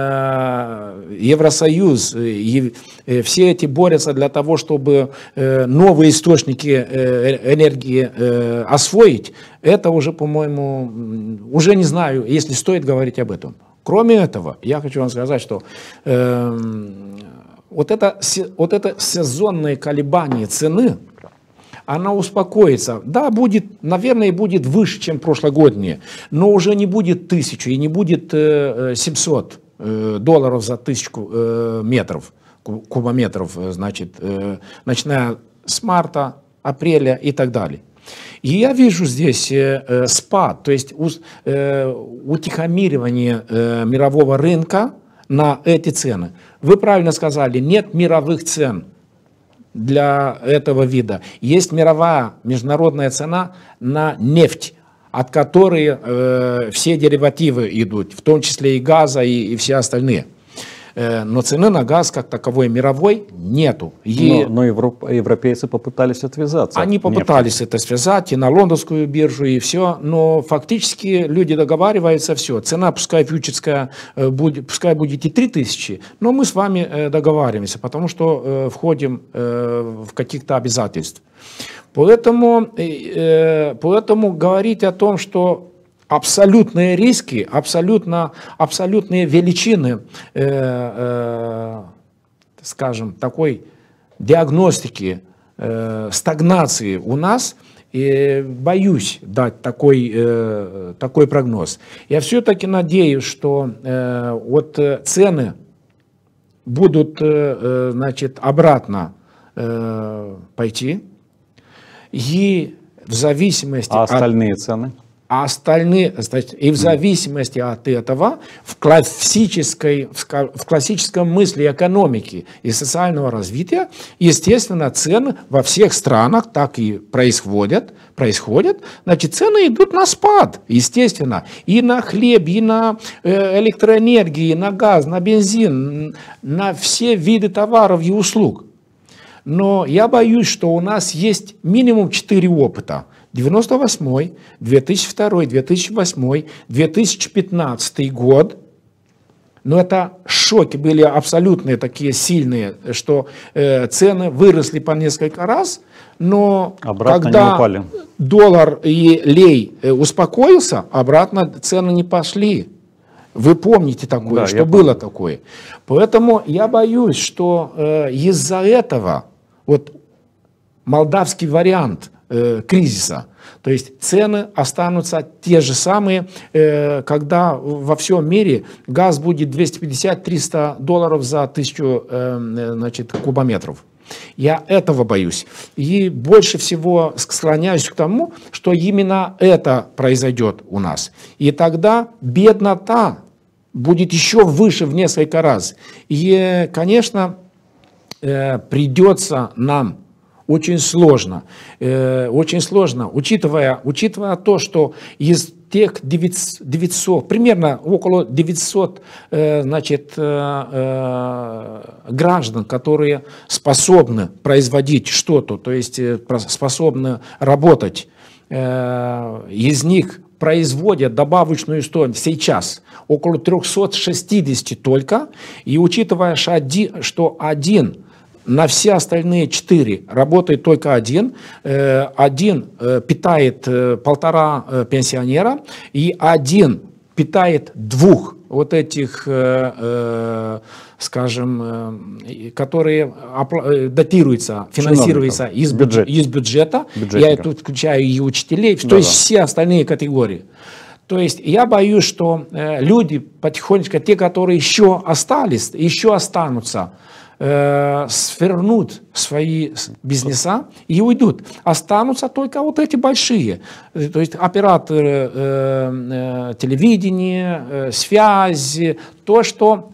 Speaker 2: э, Евросоюз и э, все эти борются для того, чтобы э, новые источники э, энергии э, освоить, это уже, по-моему, уже не знаю, если стоит говорить об этом. Кроме этого, я хочу вам сказать, что э, вот, это, вот это сезонное колебание цены, она успокоится. Да, будет, наверное, будет выше, чем прошлогодние, но уже не будет тысячи и не будет э, семьсот э, долларов за тысячу э, метров, кубометров, значит, э, начиная с марта, апреля и так далее. И я вижу здесь э, э, спад, то есть у, э, утихомиривание э, мирового рынка на эти цены. Вы правильно сказали, нет мировых цен для этого вида. Есть мировая международная цена на нефть, от которой э, все деривативы идут, в том числе и газа, и, и все остальные. Э, но цены на газ как таковой мировой нету. И
Speaker 1: но но европ, европейцы попытались отвязаться.
Speaker 2: Они попытались нефти. это связать и на лондонскую биржу, и все, но фактически люди договариваются, все. Цена пускай фьючерская, э, будет, пускай будет и три тысячи, но мы с вами э, договариваемся, потому что э, входим э, в каких-то обязательств. Поэтому, э, поэтому говорить о том, что абсолютные риски, абсолютно, абсолютные величины, э, э, скажем, такой диагностики, э, стагнации у нас, и боюсь дать такой, э, такой прогноз. Я все-таки надеюсь, что э, вот цены будут, э, значит, обратно э, пойти, и в зависимости
Speaker 1: а остальные
Speaker 2: от...
Speaker 1: цены?
Speaker 2: а остальные, значит, и в зависимости от этого, в классической, в классическом мысли экономики и социального развития, естественно, цены во всех странах так и происходят, происходят, значит, цены идут на спад, естественно, и на хлеб, и на электроэнергию, и на газ, на бензин, на все виды товаров и услуг. Но я боюсь, что у нас есть минимум четыре опыта. девяносто восьмой, две тысячи второй, две тысячи восьмой, две тысячи пятнадцатый год. Но это шоки были абсолютные, такие сильные, что э, цены выросли по несколько раз. Но
Speaker 1: обратно
Speaker 2: когда
Speaker 1: не упали.
Speaker 2: Доллар и лей э, успокоился, обратно цены не пошли. Вы помните такое,
Speaker 1: Да,
Speaker 2: что было такое. Поэтому я боюсь, что э, из-за этого вот молдавский вариант э, кризиса, то есть цены останутся те же самые, э, когда во всем мире газ будет двести пятьдесят — триста долларов за тысячу э, значит, кубометров. Я этого боюсь. И больше всего склоняюсь к тому, что именно это произойдет у нас. И тогда беднота будет еще выше в несколько раз. И, конечно, придется нам очень сложно, очень сложно, учитывая, учитывая то, что из тех девятисот, примерно около девятисот значит, граждан, которые способны производить что-то, то есть способны работать, из них производят добавочную стоимость сейчас около трёхсот шестидесяти только, и учитывая, что один на все остальные четыре работает только один, один питает полтора пенсионера, и один питает двух вот этих, скажем, которые датируются, финансируются из, бюджет. из бюджета. Я тут включаю и учителей, да, то есть да. все остальные категории. То есть я боюсь, что люди потихонечку, те, которые еще остались, еще останутся, свернут свои бизнеса и уйдут. Останутся только вот эти большие. То есть операторы э, э, телевидения, э, связи, то, что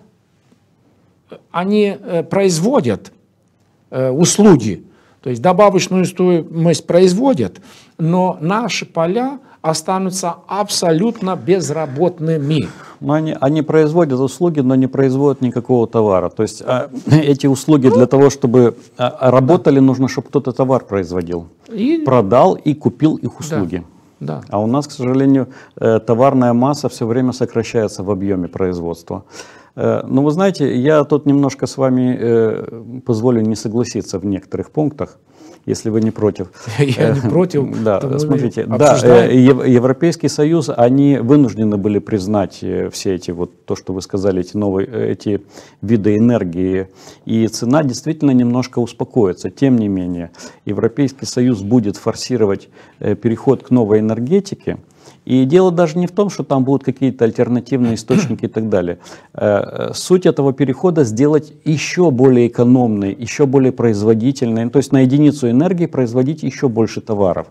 Speaker 2: они э, производят э, услуги, то есть добавочную стоимость производят, но наши поля останутся абсолютно безработными.
Speaker 1: Но они, они производят услуги, но не производят никакого товара. То есть а, эти услуги для того, чтобы а, работали, да. нужно, чтобы кто-то товар производил. И... Продал и купил их услуги.
Speaker 2: Да. Да.
Speaker 1: А у нас, к сожалению, товарная масса все время сокращается в объеме производства. Но вы знаете, я тут немножко с вами позволю не согласиться в некоторых пунктах, если вы не против.
Speaker 2: Я не против.
Speaker 1: Да, смотрите, да, Европейский Союз, они вынуждены были признать все эти, вот то, что вы сказали, эти новые, эти виды энергии, и цена действительно немножко успокоится. Тем не менее, Европейский Союз будет форсировать переход к новой энергетике. И дело даже не в том, что там будут какие-то альтернативные источники и так далее. Суть этого перехода сделать еще более экономной, еще более производительной, то есть на единицу энергии производить еще больше товаров.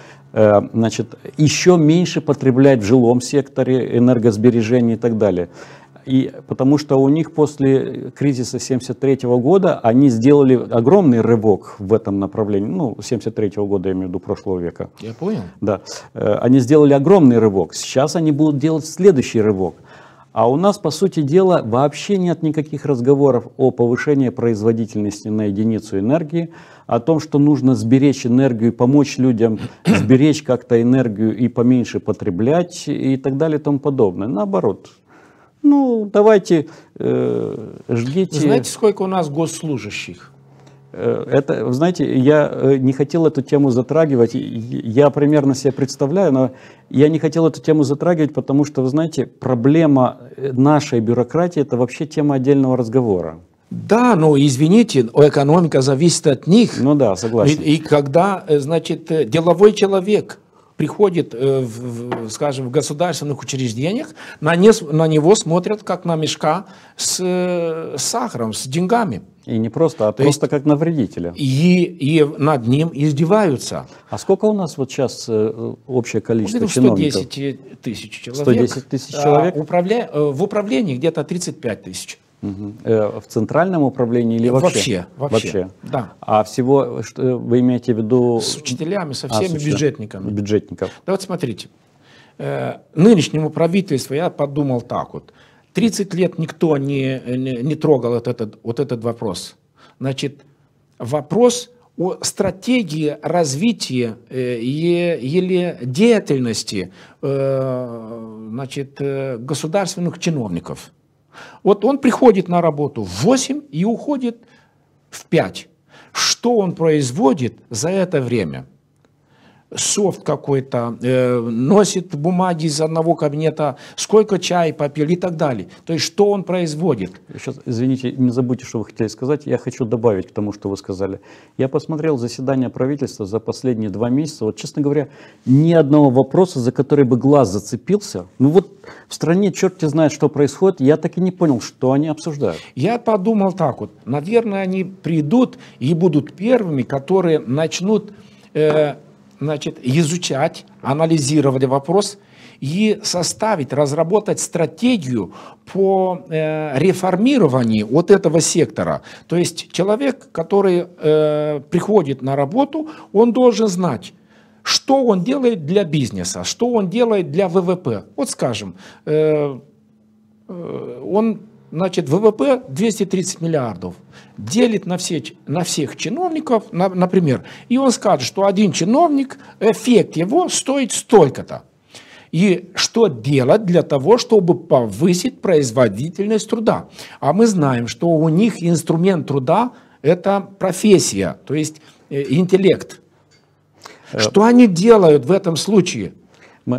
Speaker 1: Значит, еще меньше потреблять в жилом секторе, энергосбережения и так далее. И потому что у них после кризиса семьдесят третьего года они сделали огромный рывок в этом направлении. Ну, семьдесят третьего года, я имею в виду, прошлого века.
Speaker 2: Я понял.
Speaker 1: Да. Они сделали огромный рывок. Сейчас они будут делать следующий рывок. А у нас, по сути дела, вообще нет никаких разговоров о повышении производительности на единицу энергии, о том, что нужно сберечь энергию, помочь людям сберечь как-то энергию и поменьше потреблять и так далее и тому подобное. Наоборот. Ну, давайте, э, ждите.
Speaker 2: Вы знаете, сколько у нас госслужащих?
Speaker 1: Это, знаете, я не хотел эту тему затрагивать, я примерно себе представляю, но я не хотел эту тему затрагивать, потому что, вы знаете, проблема нашей бюрократии – это вообще тема отдельного разговора.
Speaker 2: Да, но извините, экономика зависит от них.
Speaker 1: Ну да, согласен.
Speaker 2: И, и когда, значит, деловой человек приходит, э, в, в, скажем, в государственных учреждениях, на, не, на него смотрят как на мешка с, э, с сахаром, с деньгами.
Speaker 1: И не просто, а
Speaker 2: То
Speaker 1: просто
Speaker 2: есть
Speaker 1: как на вредителя.
Speaker 2: И, и над ним издеваются.
Speaker 1: А сколько у нас вот сейчас э, общее количество
Speaker 2: сто
Speaker 1: чиновников?
Speaker 2: десять тысяч человек.
Speaker 1: сто десять тысяч человек?
Speaker 2: А, управля... В управлении где-то тридцать пять тысяч.
Speaker 1: Угу. Э, в центральном управлении или вообще?
Speaker 2: Вообще, вообще, да.
Speaker 1: А всего, что вы имеете в виду?
Speaker 2: С учителями, со
Speaker 1: А,
Speaker 2: всеми
Speaker 1: с
Speaker 2: бюджетниками.
Speaker 1: Бюджетников.
Speaker 2: Да вот смотрите, э, нынешнему правительству я подумал так вот. тридцать лет никто не, не, не трогал вот этот, вот этот вопрос. Значит, вопрос о стратегии развития э, или деятельности э, значит, э, государственных чиновников. Вот он приходит на работу в восемь и уходит в пять. Что он производит за это время? Софт какой-то, э, носит бумаги из одного кабинета, сколько чай попил и так далее. То есть, что он производит?
Speaker 1: Сейчас, извините, не забудьте, что вы хотели сказать. Я хочу добавить к тому, что вы сказали. Я посмотрел заседание правительства за последние два месяца. Вот, честно говоря, ни одного вопроса, за который бы глаз зацепился. Ну вот в стране черти знает, что происходит. Я так и не понял, что они обсуждают.
Speaker 2: Я подумал так вот. Наверное, они придут и будут первыми, которые начнут... Э, Значит, изучать, анализировать вопрос и составить, разработать стратегию по э, реформированию вот этого сектора. То есть человек, который э, приходит на работу, он должен знать, что он делает для бизнеса, что он делает для вэ вэ пэ. Вот скажем, э, э, он... Значит, вэ вэ пэ двести тридцать миллиардов делит на, все, на всех чиновников, на, например, и он скажет, что один чиновник, эффект его стоит столько-то. И что делать для того, чтобы повысить производительность труда? А мы знаем, что у них инструмент труда – это профессия, то есть э, интеллект. Что они делают в этом случае?
Speaker 1: Мы,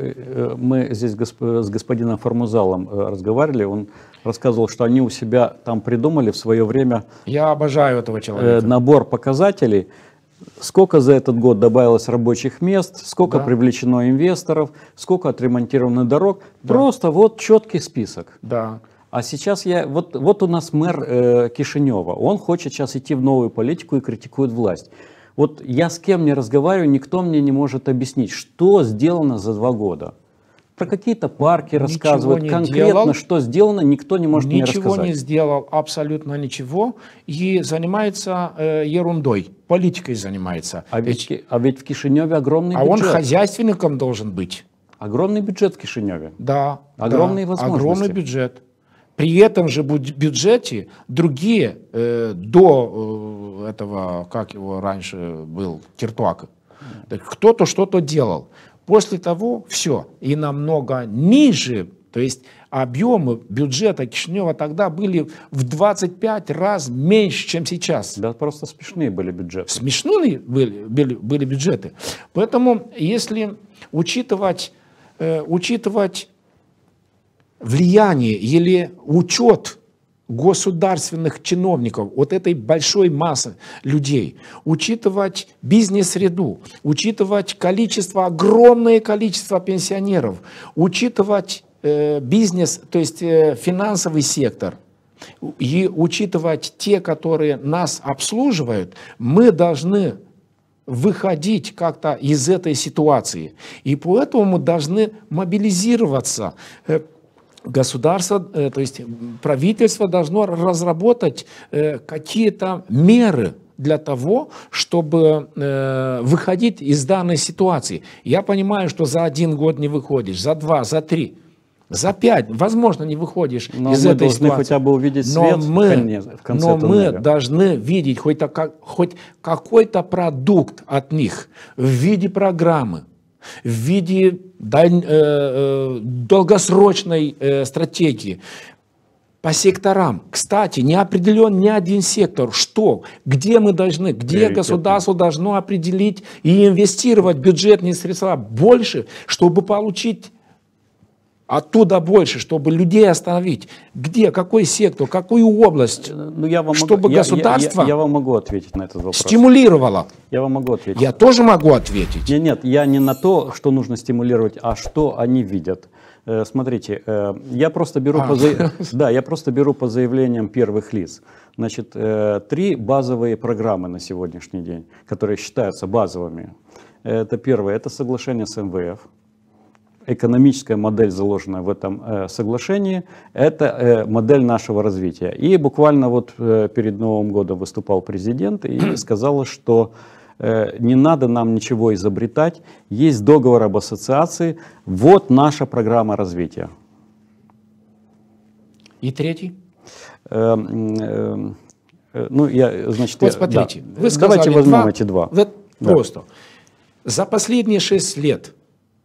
Speaker 1: мы здесь с господином Формузалом разговаривали, он рассказывал, что они у себя там придумали в свое время
Speaker 2: Я обожаю этого человека.
Speaker 1: набор показателей, сколько за этот год добавилось рабочих мест, сколько
Speaker 2: Да.
Speaker 1: привлечено инвесторов, сколько отремонтировано дорог,
Speaker 2: Да.
Speaker 1: просто вот четкий список.
Speaker 2: Да.
Speaker 1: А сейчас я, вот, вот у нас мэр э, Кишинева, он хочет сейчас идти в новую политику и критикует власть. Вот я с кем не разговариваю, никто мне не может объяснить, что сделано за два года. Про какие-то парки
Speaker 2: Ничего
Speaker 1: рассказывают,
Speaker 2: не
Speaker 1: конкретно
Speaker 2: делал.
Speaker 1: Что сделано, никто не может мне
Speaker 2: Ничего
Speaker 1: рассказать.
Speaker 2: не сделал, абсолютно ничего, и занимается э, ерундой, политикой занимается.
Speaker 1: А ведь, Ки- а ведь в Кишиневе огромный
Speaker 2: А он
Speaker 1: бюджет.
Speaker 2: хозяйственником должен быть.
Speaker 1: Огромный бюджет в Кишиневе.
Speaker 2: Да.
Speaker 1: Огромные
Speaker 2: да,
Speaker 1: возможности.
Speaker 2: Огромный бюджет. При этом же буд- бюджете другие э, до э, этого, как его раньше был, Киртуак, так кто-то что-то делал. После того все. И намного ниже, то есть объемы бюджета Кишинева тогда были в двадцать пять раз меньше, чем сейчас.
Speaker 1: Да, просто смешные были бюджеты.
Speaker 2: Смешные были, были, были бюджеты. Поэтому, если учитывать, э, учитывать влияние или учет государственных чиновников, вот этой большой массы людей, учитывать бизнес-среду, учитывать количество, огромное количество пенсионеров, учитывать э, бизнес, то есть э, финансовый сектор, и учитывать те, которые нас обслуживают, мы должны выходить как-то из этой ситуации. И поэтому мы должны мобилизироваться. Государство, то есть правительство должно разработать какие-то меры для того, чтобы выходить из данной ситуации. Я понимаю, что за один год не выходишь, за два, за три, за пять, возможно, не выходишь
Speaker 1: Но
Speaker 2: из
Speaker 1: мы
Speaker 2: этой
Speaker 1: должны
Speaker 2: ситуации.
Speaker 1: хотя бы увидеть
Speaker 2: Но
Speaker 1: свет
Speaker 2: мы,
Speaker 1: в конце, в конце
Speaker 2: но мы
Speaker 1: туннеля.
Speaker 2: должны видеть хоть, так- хоть какой-то продукт от них в виде программы, в виде даль- э, э, долгосрочной э, стратегии. По секторам. Кстати, не определен ни один сектор. Что? Где мы должны? Где
Speaker 1: Приоритетно.
Speaker 2: государство должно определить и инвестировать бюджетные средства больше, чтобы получить оттуда больше, чтобы людей остановить. Где, какой сектор, какую область,
Speaker 1: Ну, я вам
Speaker 2: чтобы
Speaker 1: могу, я-
Speaker 2: государство
Speaker 1: я, я, я вам могу ответить на этот вопрос.
Speaker 2: стимулировало.
Speaker 1: Я вам могу ответить.
Speaker 2: Я тоже могу ответить.
Speaker 1: Нет, нет, я не на то, что нужно стимулировать, а что они видят. Э, Смотрите, э, я просто беру
Speaker 2: А.
Speaker 1: по за- да, я просто беру по заявлениям первых лиц. Значит, э, три базовые программы на сегодняшний день, которые считаются базовыми. Это первое, это соглашение с эм вэ эф. Экономическая модель, заложенная в этом э, соглашении, это э, модель нашего развития. И буквально вот э, перед Новым годом выступал президент и сказал, что э, не надо нам ничего изобретать, есть договор об ассоциации, вот наша программа развития.
Speaker 2: И третий.
Speaker 1: Э, э, э, ну, я, значит,
Speaker 2: Вот
Speaker 1: я-
Speaker 2: смотрите,
Speaker 1: да.
Speaker 2: вы сказали
Speaker 1: Давайте возьмем
Speaker 2: два,
Speaker 1: эти два.
Speaker 2: вот
Speaker 1: Да.
Speaker 2: просто. За последние шесть лет,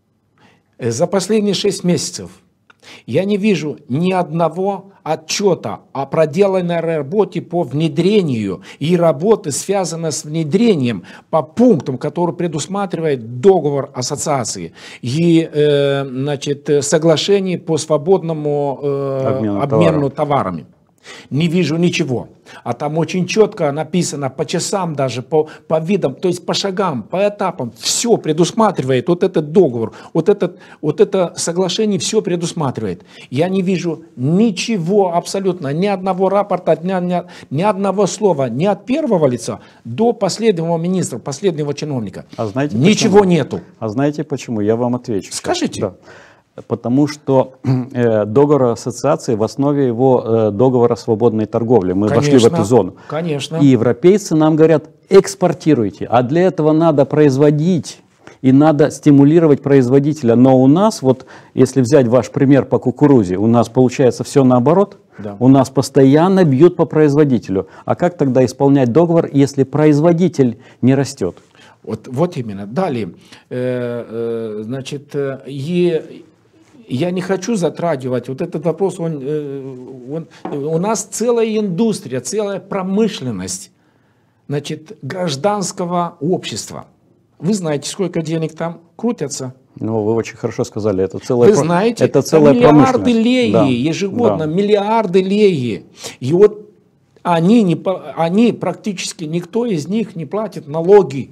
Speaker 2: э, за последние шесть месяцев я не вижу ни одного отчета о проделанной работе по внедрению и работы, связанной с внедрением по пунктам, которые предусматривает договор ассоциации и э, значит, э, соглашение по свободному э,
Speaker 1: Обмену
Speaker 2: обмену товарами. Не вижу ничего. А там очень четко написано по часам даже, по, по видам, то есть по шагам, по этапам. Все предусматривает вот этот договор, вот, этот, вот это соглашение все предусматривает. Я не вижу ничего абсолютно, ни одного рапорта, ни, ни, ни одного слова, ни от первого лица до последнего министра, последнего чиновника.
Speaker 1: А знаете,
Speaker 2: Ничего
Speaker 1: почему?
Speaker 2: нету.
Speaker 1: А знаете почему? Я вам отвечу.
Speaker 2: Скажите.
Speaker 1: Да. Потому что э, договор ассоциации, в основе его э, договор о свободной торговле. Мы вошли в
Speaker 2: Конечно,
Speaker 1: эту зону.
Speaker 2: конечно.
Speaker 1: И европейцы нам говорят, экспортируйте. А для этого надо производить и надо стимулировать производителя. Но у нас, вот если взять ваш пример по кукурузе, у нас получается все наоборот.
Speaker 2: Да.
Speaker 1: У нас постоянно бьют по производителю. А как тогда исполнять договор, если производитель не растет?
Speaker 2: Вот, вот именно. Далее, э, э, значит, э, и я не хочу затрагивать вот этот вопрос. Он, э, он, у нас целая индустрия, целая промышленность, значит, гражданского общества. Вы знаете, сколько денег там крутятся?
Speaker 1: Ну, вы очень хорошо сказали, это целая,
Speaker 2: Вы знаете,
Speaker 1: это
Speaker 2: там
Speaker 1: целая
Speaker 2: миллиарды
Speaker 1: промышленность.
Speaker 2: леи
Speaker 1: Да,
Speaker 2: ежегодно,
Speaker 1: да.
Speaker 2: миллиарды леи. И вот они, не, по- они практически, никто из них не платит налоги.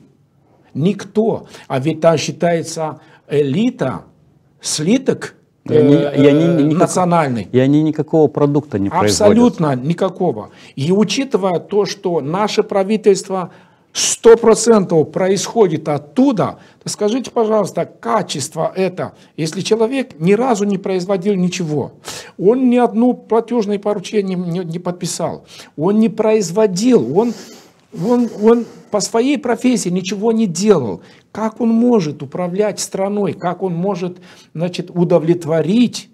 Speaker 2: Никто. А ведь там считается элита, слиток
Speaker 1: И они-
Speaker 2: э,
Speaker 1: и они никак-
Speaker 2: национальный.
Speaker 1: И они никакого продукта не производят.
Speaker 2: Абсолютно никакого. И учитывая то, что наше правительство сто процентов происходит оттуда, то скажите, пожалуйста, качество это, если человек ни разу не производил ничего, он ни одно платежное поручение не, не подписал, он не производил, он, он, он по своей профессии ничего не делал, как он может управлять страной, как он может, значит, удовлетворить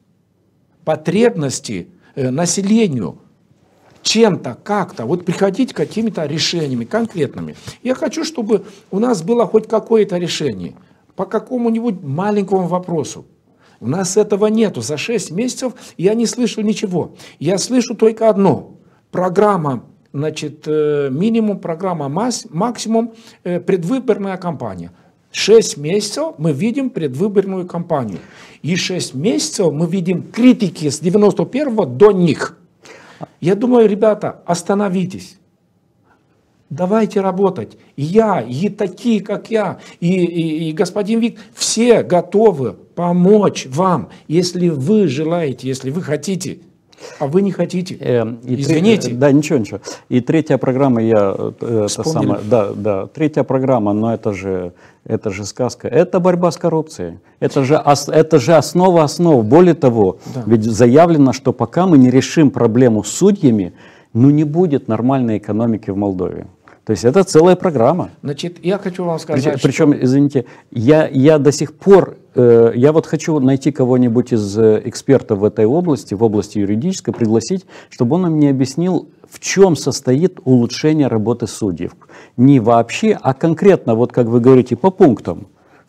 Speaker 2: потребности э, населению чем-то, как-то, вот приходить к какими-то решениями конкретными. Я хочу, чтобы у нас было хоть какое-то решение по какому-нибудь маленькому вопросу. У нас этого нету. За шесть месяцев я не слышал ничего. Я слышу только одно. Программа, значит, э, минимум, программа мас- максимум, э, предвыборная кампания. Шесть месяцев мы видим предвыборную кампанию. И шесть месяцев мы видим критики с девяносто первого до них. Я думаю, ребята, остановитесь. Давайте работать. И я, и такие, как я, и, и, и господин Вик, все готовы помочь вам, если вы желаете, если вы хотите. А вы не хотите.
Speaker 1: Э, и
Speaker 2: Извините.
Speaker 1: тре- Да, ничего, ничего. И третья программа, я, э, это
Speaker 2: Вспомнили.
Speaker 1: самое, да, да, третья программа, но это же, это же сказка. Это борьба с коррупцией. Это же, ос- это же основа основ. Более того,
Speaker 2: Да.
Speaker 1: ведь заявлено, что пока мы не решим проблему с судьями, ну не будет нормальной экономики в Молдове. То есть это целая программа.
Speaker 2: Значит, я хочу вам сказать,
Speaker 1: Причем,
Speaker 2: что-
Speaker 1: причем, извините, я, я до сих пор, э, я вот хочу найти кого-нибудь из э, экспертов в этой области, в области юридической, пригласить, чтобы он мне объяснил, в чем состоит улучшение работы судей. Не вообще, а конкретно, вот как вы говорите, по пунктам.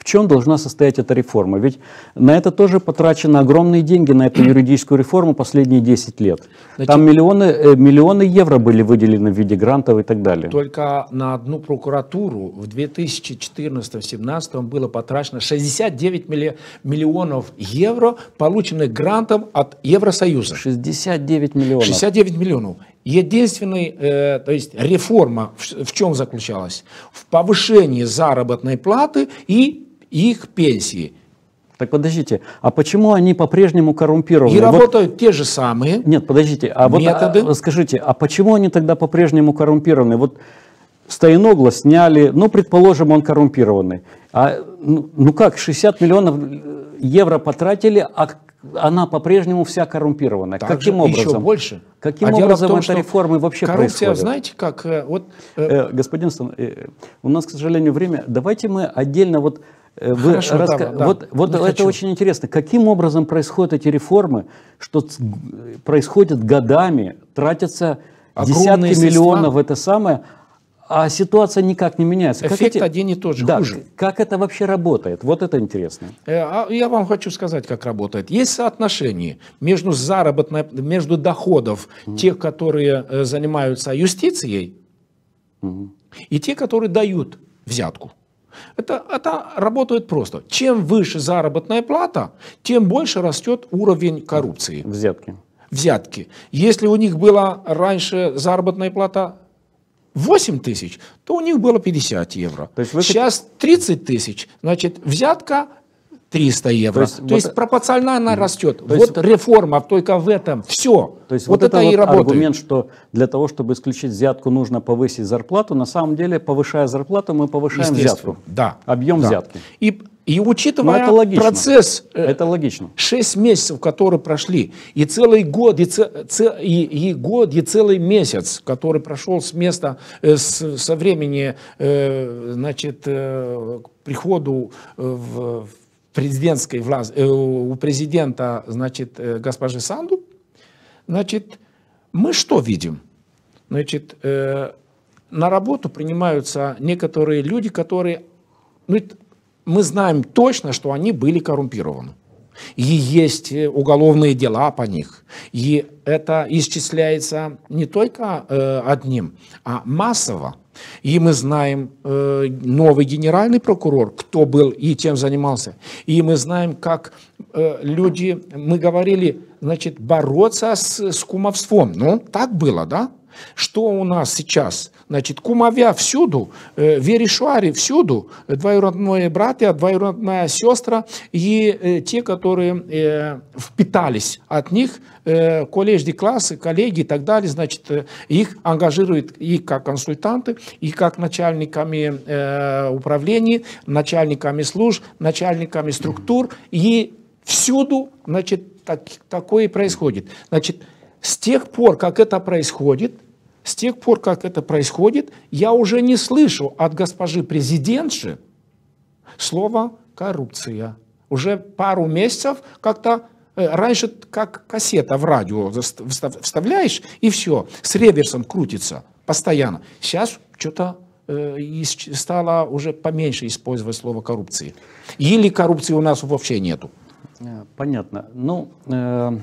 Speaker 1: В чем должна состоять эта реформа? Ведь на это тоже потрачено огромные деньги, на эту юридическую реформу последние десять лет.
Speaker 2: Значит,
Speaker 1: Там миллионы, э, миллионы евро были выделены в виде грантов и так далее.
Speaker 2: Только на одну прокуратуру в две тысячи четырнадцатом — две тысячи семнадцатом было потрачено шестьдесят девять миллионов евро, полученных грантом от Евросоюза.
Speaker 1: шестьдесят девять миллионов.
Speaker 2: шестьдесят девять миллионов. Единственная, э, то есть реформа в, в чем заключалась? В повышении заработной платы и их пенсии.
Speaker 1: Так подождите, а почему они по-прежнему коррумпированы?
Speaker 2: И
Speaker 1: Вот-
Speaker 2: работают те же самые.
Speaker 1: Нет, подождите, а вот
Speaker 2: методы.
Speaker 1: а, скажите, а почему они тогда по-прежнему коррумпированы? Вот Стояногла сняли, ну, предположим, он коррумпированный. А, ну, ну как, шестьдесят миллионов евро потратили, а она по-прежнему вся коррумпированная.
Speaker 2: Также
Speaker 1: Каким образом?
Speaker 2: еще больше.
Speaker 1: Каким
Speaker 2: А дело в
Speaker 1: образом
Speaker 2: том,
Speaker 1: эта
Speaker 2: что
Speaker 1: реформа вообще
Speaker 2: коррупция,
Speaker 1: происходит?
Speaker 2: знаете, как э, вот э,
Speaker 1: Э, господин Стан, э, у нас, к сожалению, время. Давайте мы отдельно вот э, вы
Speaker 2: Хорошо,
Speaker 1: раска-
Speaker 2: да, да.
Speaker 1: вот, вот
Speaker 2: Не
Speaker 1: это
Speaker 2: хочу.
Speaker 1: очень интересно. Каким образом происходят эти реформы, что ц- происходят годами, тратятся
Speaker 2: Огромные
Speaker 1: десятки
Speaker 2: средства.
Speaker 1: миллионов в это самое, а ситуация никак не меняется. Как
Speaker 2: эффект
Speaker 1: эти-
Speaker 2: один и тот же,
Speaker 1: Да,
Speaker 2: хуже.
Speaker 1: как это вообще работает? Вот это интересно.
Speaker 2: Э, а Я вам хочу сказать, как работает. Есть соотношение между заработной, между доходов тех, которые э, занимаются юстицией, и те, которые дают взятку. Это, это работает просто. Чем выше заработная плата, тем больше растет уровень коррупции,
Speaker 1: Взятки.
Speaker 2: взятки. Если у них была раньше заработная плата восемь тысяч, то у них было пятьдесят евро.
Speaker 1: То есть вы
Speaker 2: Сейчас тридцать тысяч, значит, взятка триста евро.
Speaker 1: То есть
Speaker 2: То
Speaker 1: вот
Speaker 2: есть,
Speaker 1: это-
Speaker 2: пропорционально растет.
Speaker 1: То есть-
Speaker 2: Вот реформа только в этом. Все.
Speaker 1: То есть
Speaker 2: вот,
Speaker 1: вот,
Speaker 2: это,
Speaker 1: это
Speaker 2: и
Speaker 1: вот
Speaker 2: работает.
Speaker 1: аргумент, что для того, чтобы исключить взятку, нужно повысить зарплату. На самом деле, повышая зарплату, мы повышаем
Speaker 2: Естественно.
Speaker 1: взятку.
Speaker 2: Да.
Speaker 1: Объем
Speaker 2: Да.
Speaker 1: взятки.
Speaker 2: И, и учитывая
Speaker 1: Ну, это логично.
Speaker 2: процесс, э,
Speaker 1: Это логично.
Speaker 2: шесть месяцев, которые прошли, и целый год, и, це- це- и, и год, и целый месяц, который прошел с места, э, с- со времени, э, значит, э, к приходу э, в в президентской власти, э, у президента, значит, э, госпожи Санду, значит, мы что видим? Значит, э, на работу принимаются некоторые люди, которые, ну, это- мы знаем точно, что они были коррумпированы. И есть э, уголовные дела по них. И это исчисляется не только э, одним, а массово. И мы знаем э, новый генеральный прокурор, кто был и чем занимался. И мы знаем, как э, люди, мы говорили, значит, бороться с, с кумовством. Ну, так было, да? Что у нас сейчас? Значит, кумовья всюду, э, веришуари всюду, э, двоюродные братья, двоюродная сестра и э, те, которые э, впитались от них, э, колледжи, классы, коллеги и так далее, значит, э, их ангажируют и как консультанты, и как начальниками э, управлений, начальниками служб, начальниками структур, и всюду, значит, так, такое и происходит. Значит, с тех пор, как это происходит, с тех пор, как это происходит, я уже не слышу от госпожи президентши слова «коррупция». Уже пару месяцев как-то, э, раньше как кассета в радио встав- вставляешь, и все, с реверсом крутится постоянно. Сейчас что-то э, ис- стало уже поменьше использовать слово «коррупция». Или коррупции у нас вообще нету.
Speaker 1: Э, Понятно. Ну, э,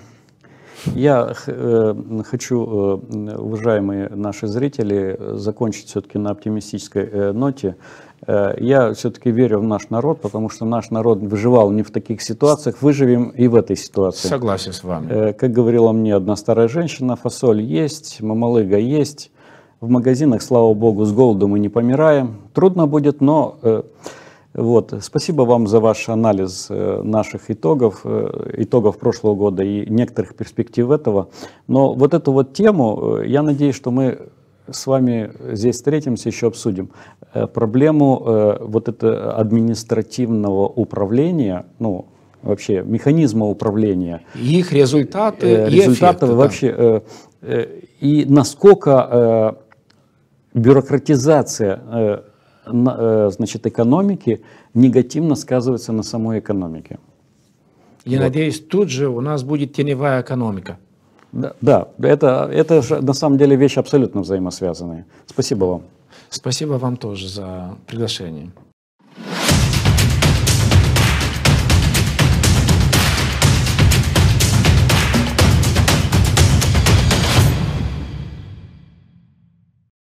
Speaker 1: я х- э, хочу, э, уважаемые наши зрители, э, закончить все-таки на оптимистической э, ноте. Э, Я все-таки верю в наш народ, потому что наш народ выживал не в таких ситуациях, выживем и в этой ситуации.
Speaker 2: Согласен с вами.
Speaker 1: Э, Как говорила мне одна старая женщина, фасоль есть, мамалыга есть. В магазинах, слава богу, с голоду мы не помираем. Трудно будет, но э, вот. Спасибо вам за ваш анализ э, наших итогов, э, итогов прошлого года и некоторых перспектив этого. Но вот эту вот тему, э, я надеюсь, что мы с вами здесь встретимся, еще обсудим. Э, проблему э, вот это административного управления, ну, вообще механизма управления,
Speaker 2: Их результаты
Speaker 1: э,
Speaker 2: и
Speaker 1: результаты
Speaker 2: эффекты, да.
Speaker 1: вообще, э, э, и насколько э, бюрократизация э, на- э, значит, экономики негативно сказывается на самой экономике.
Speaker 2: Я
Speaker 1: Вот.
Speaker 2: надеюсь, тут же у нас будет теневая экономика.
Speaker 1: Да, да, это, это же на самом деле вещи абсолютно взаимосвязанные. Спасибо вам.
Speaker 2: Спасибо вам тоже за приглашение.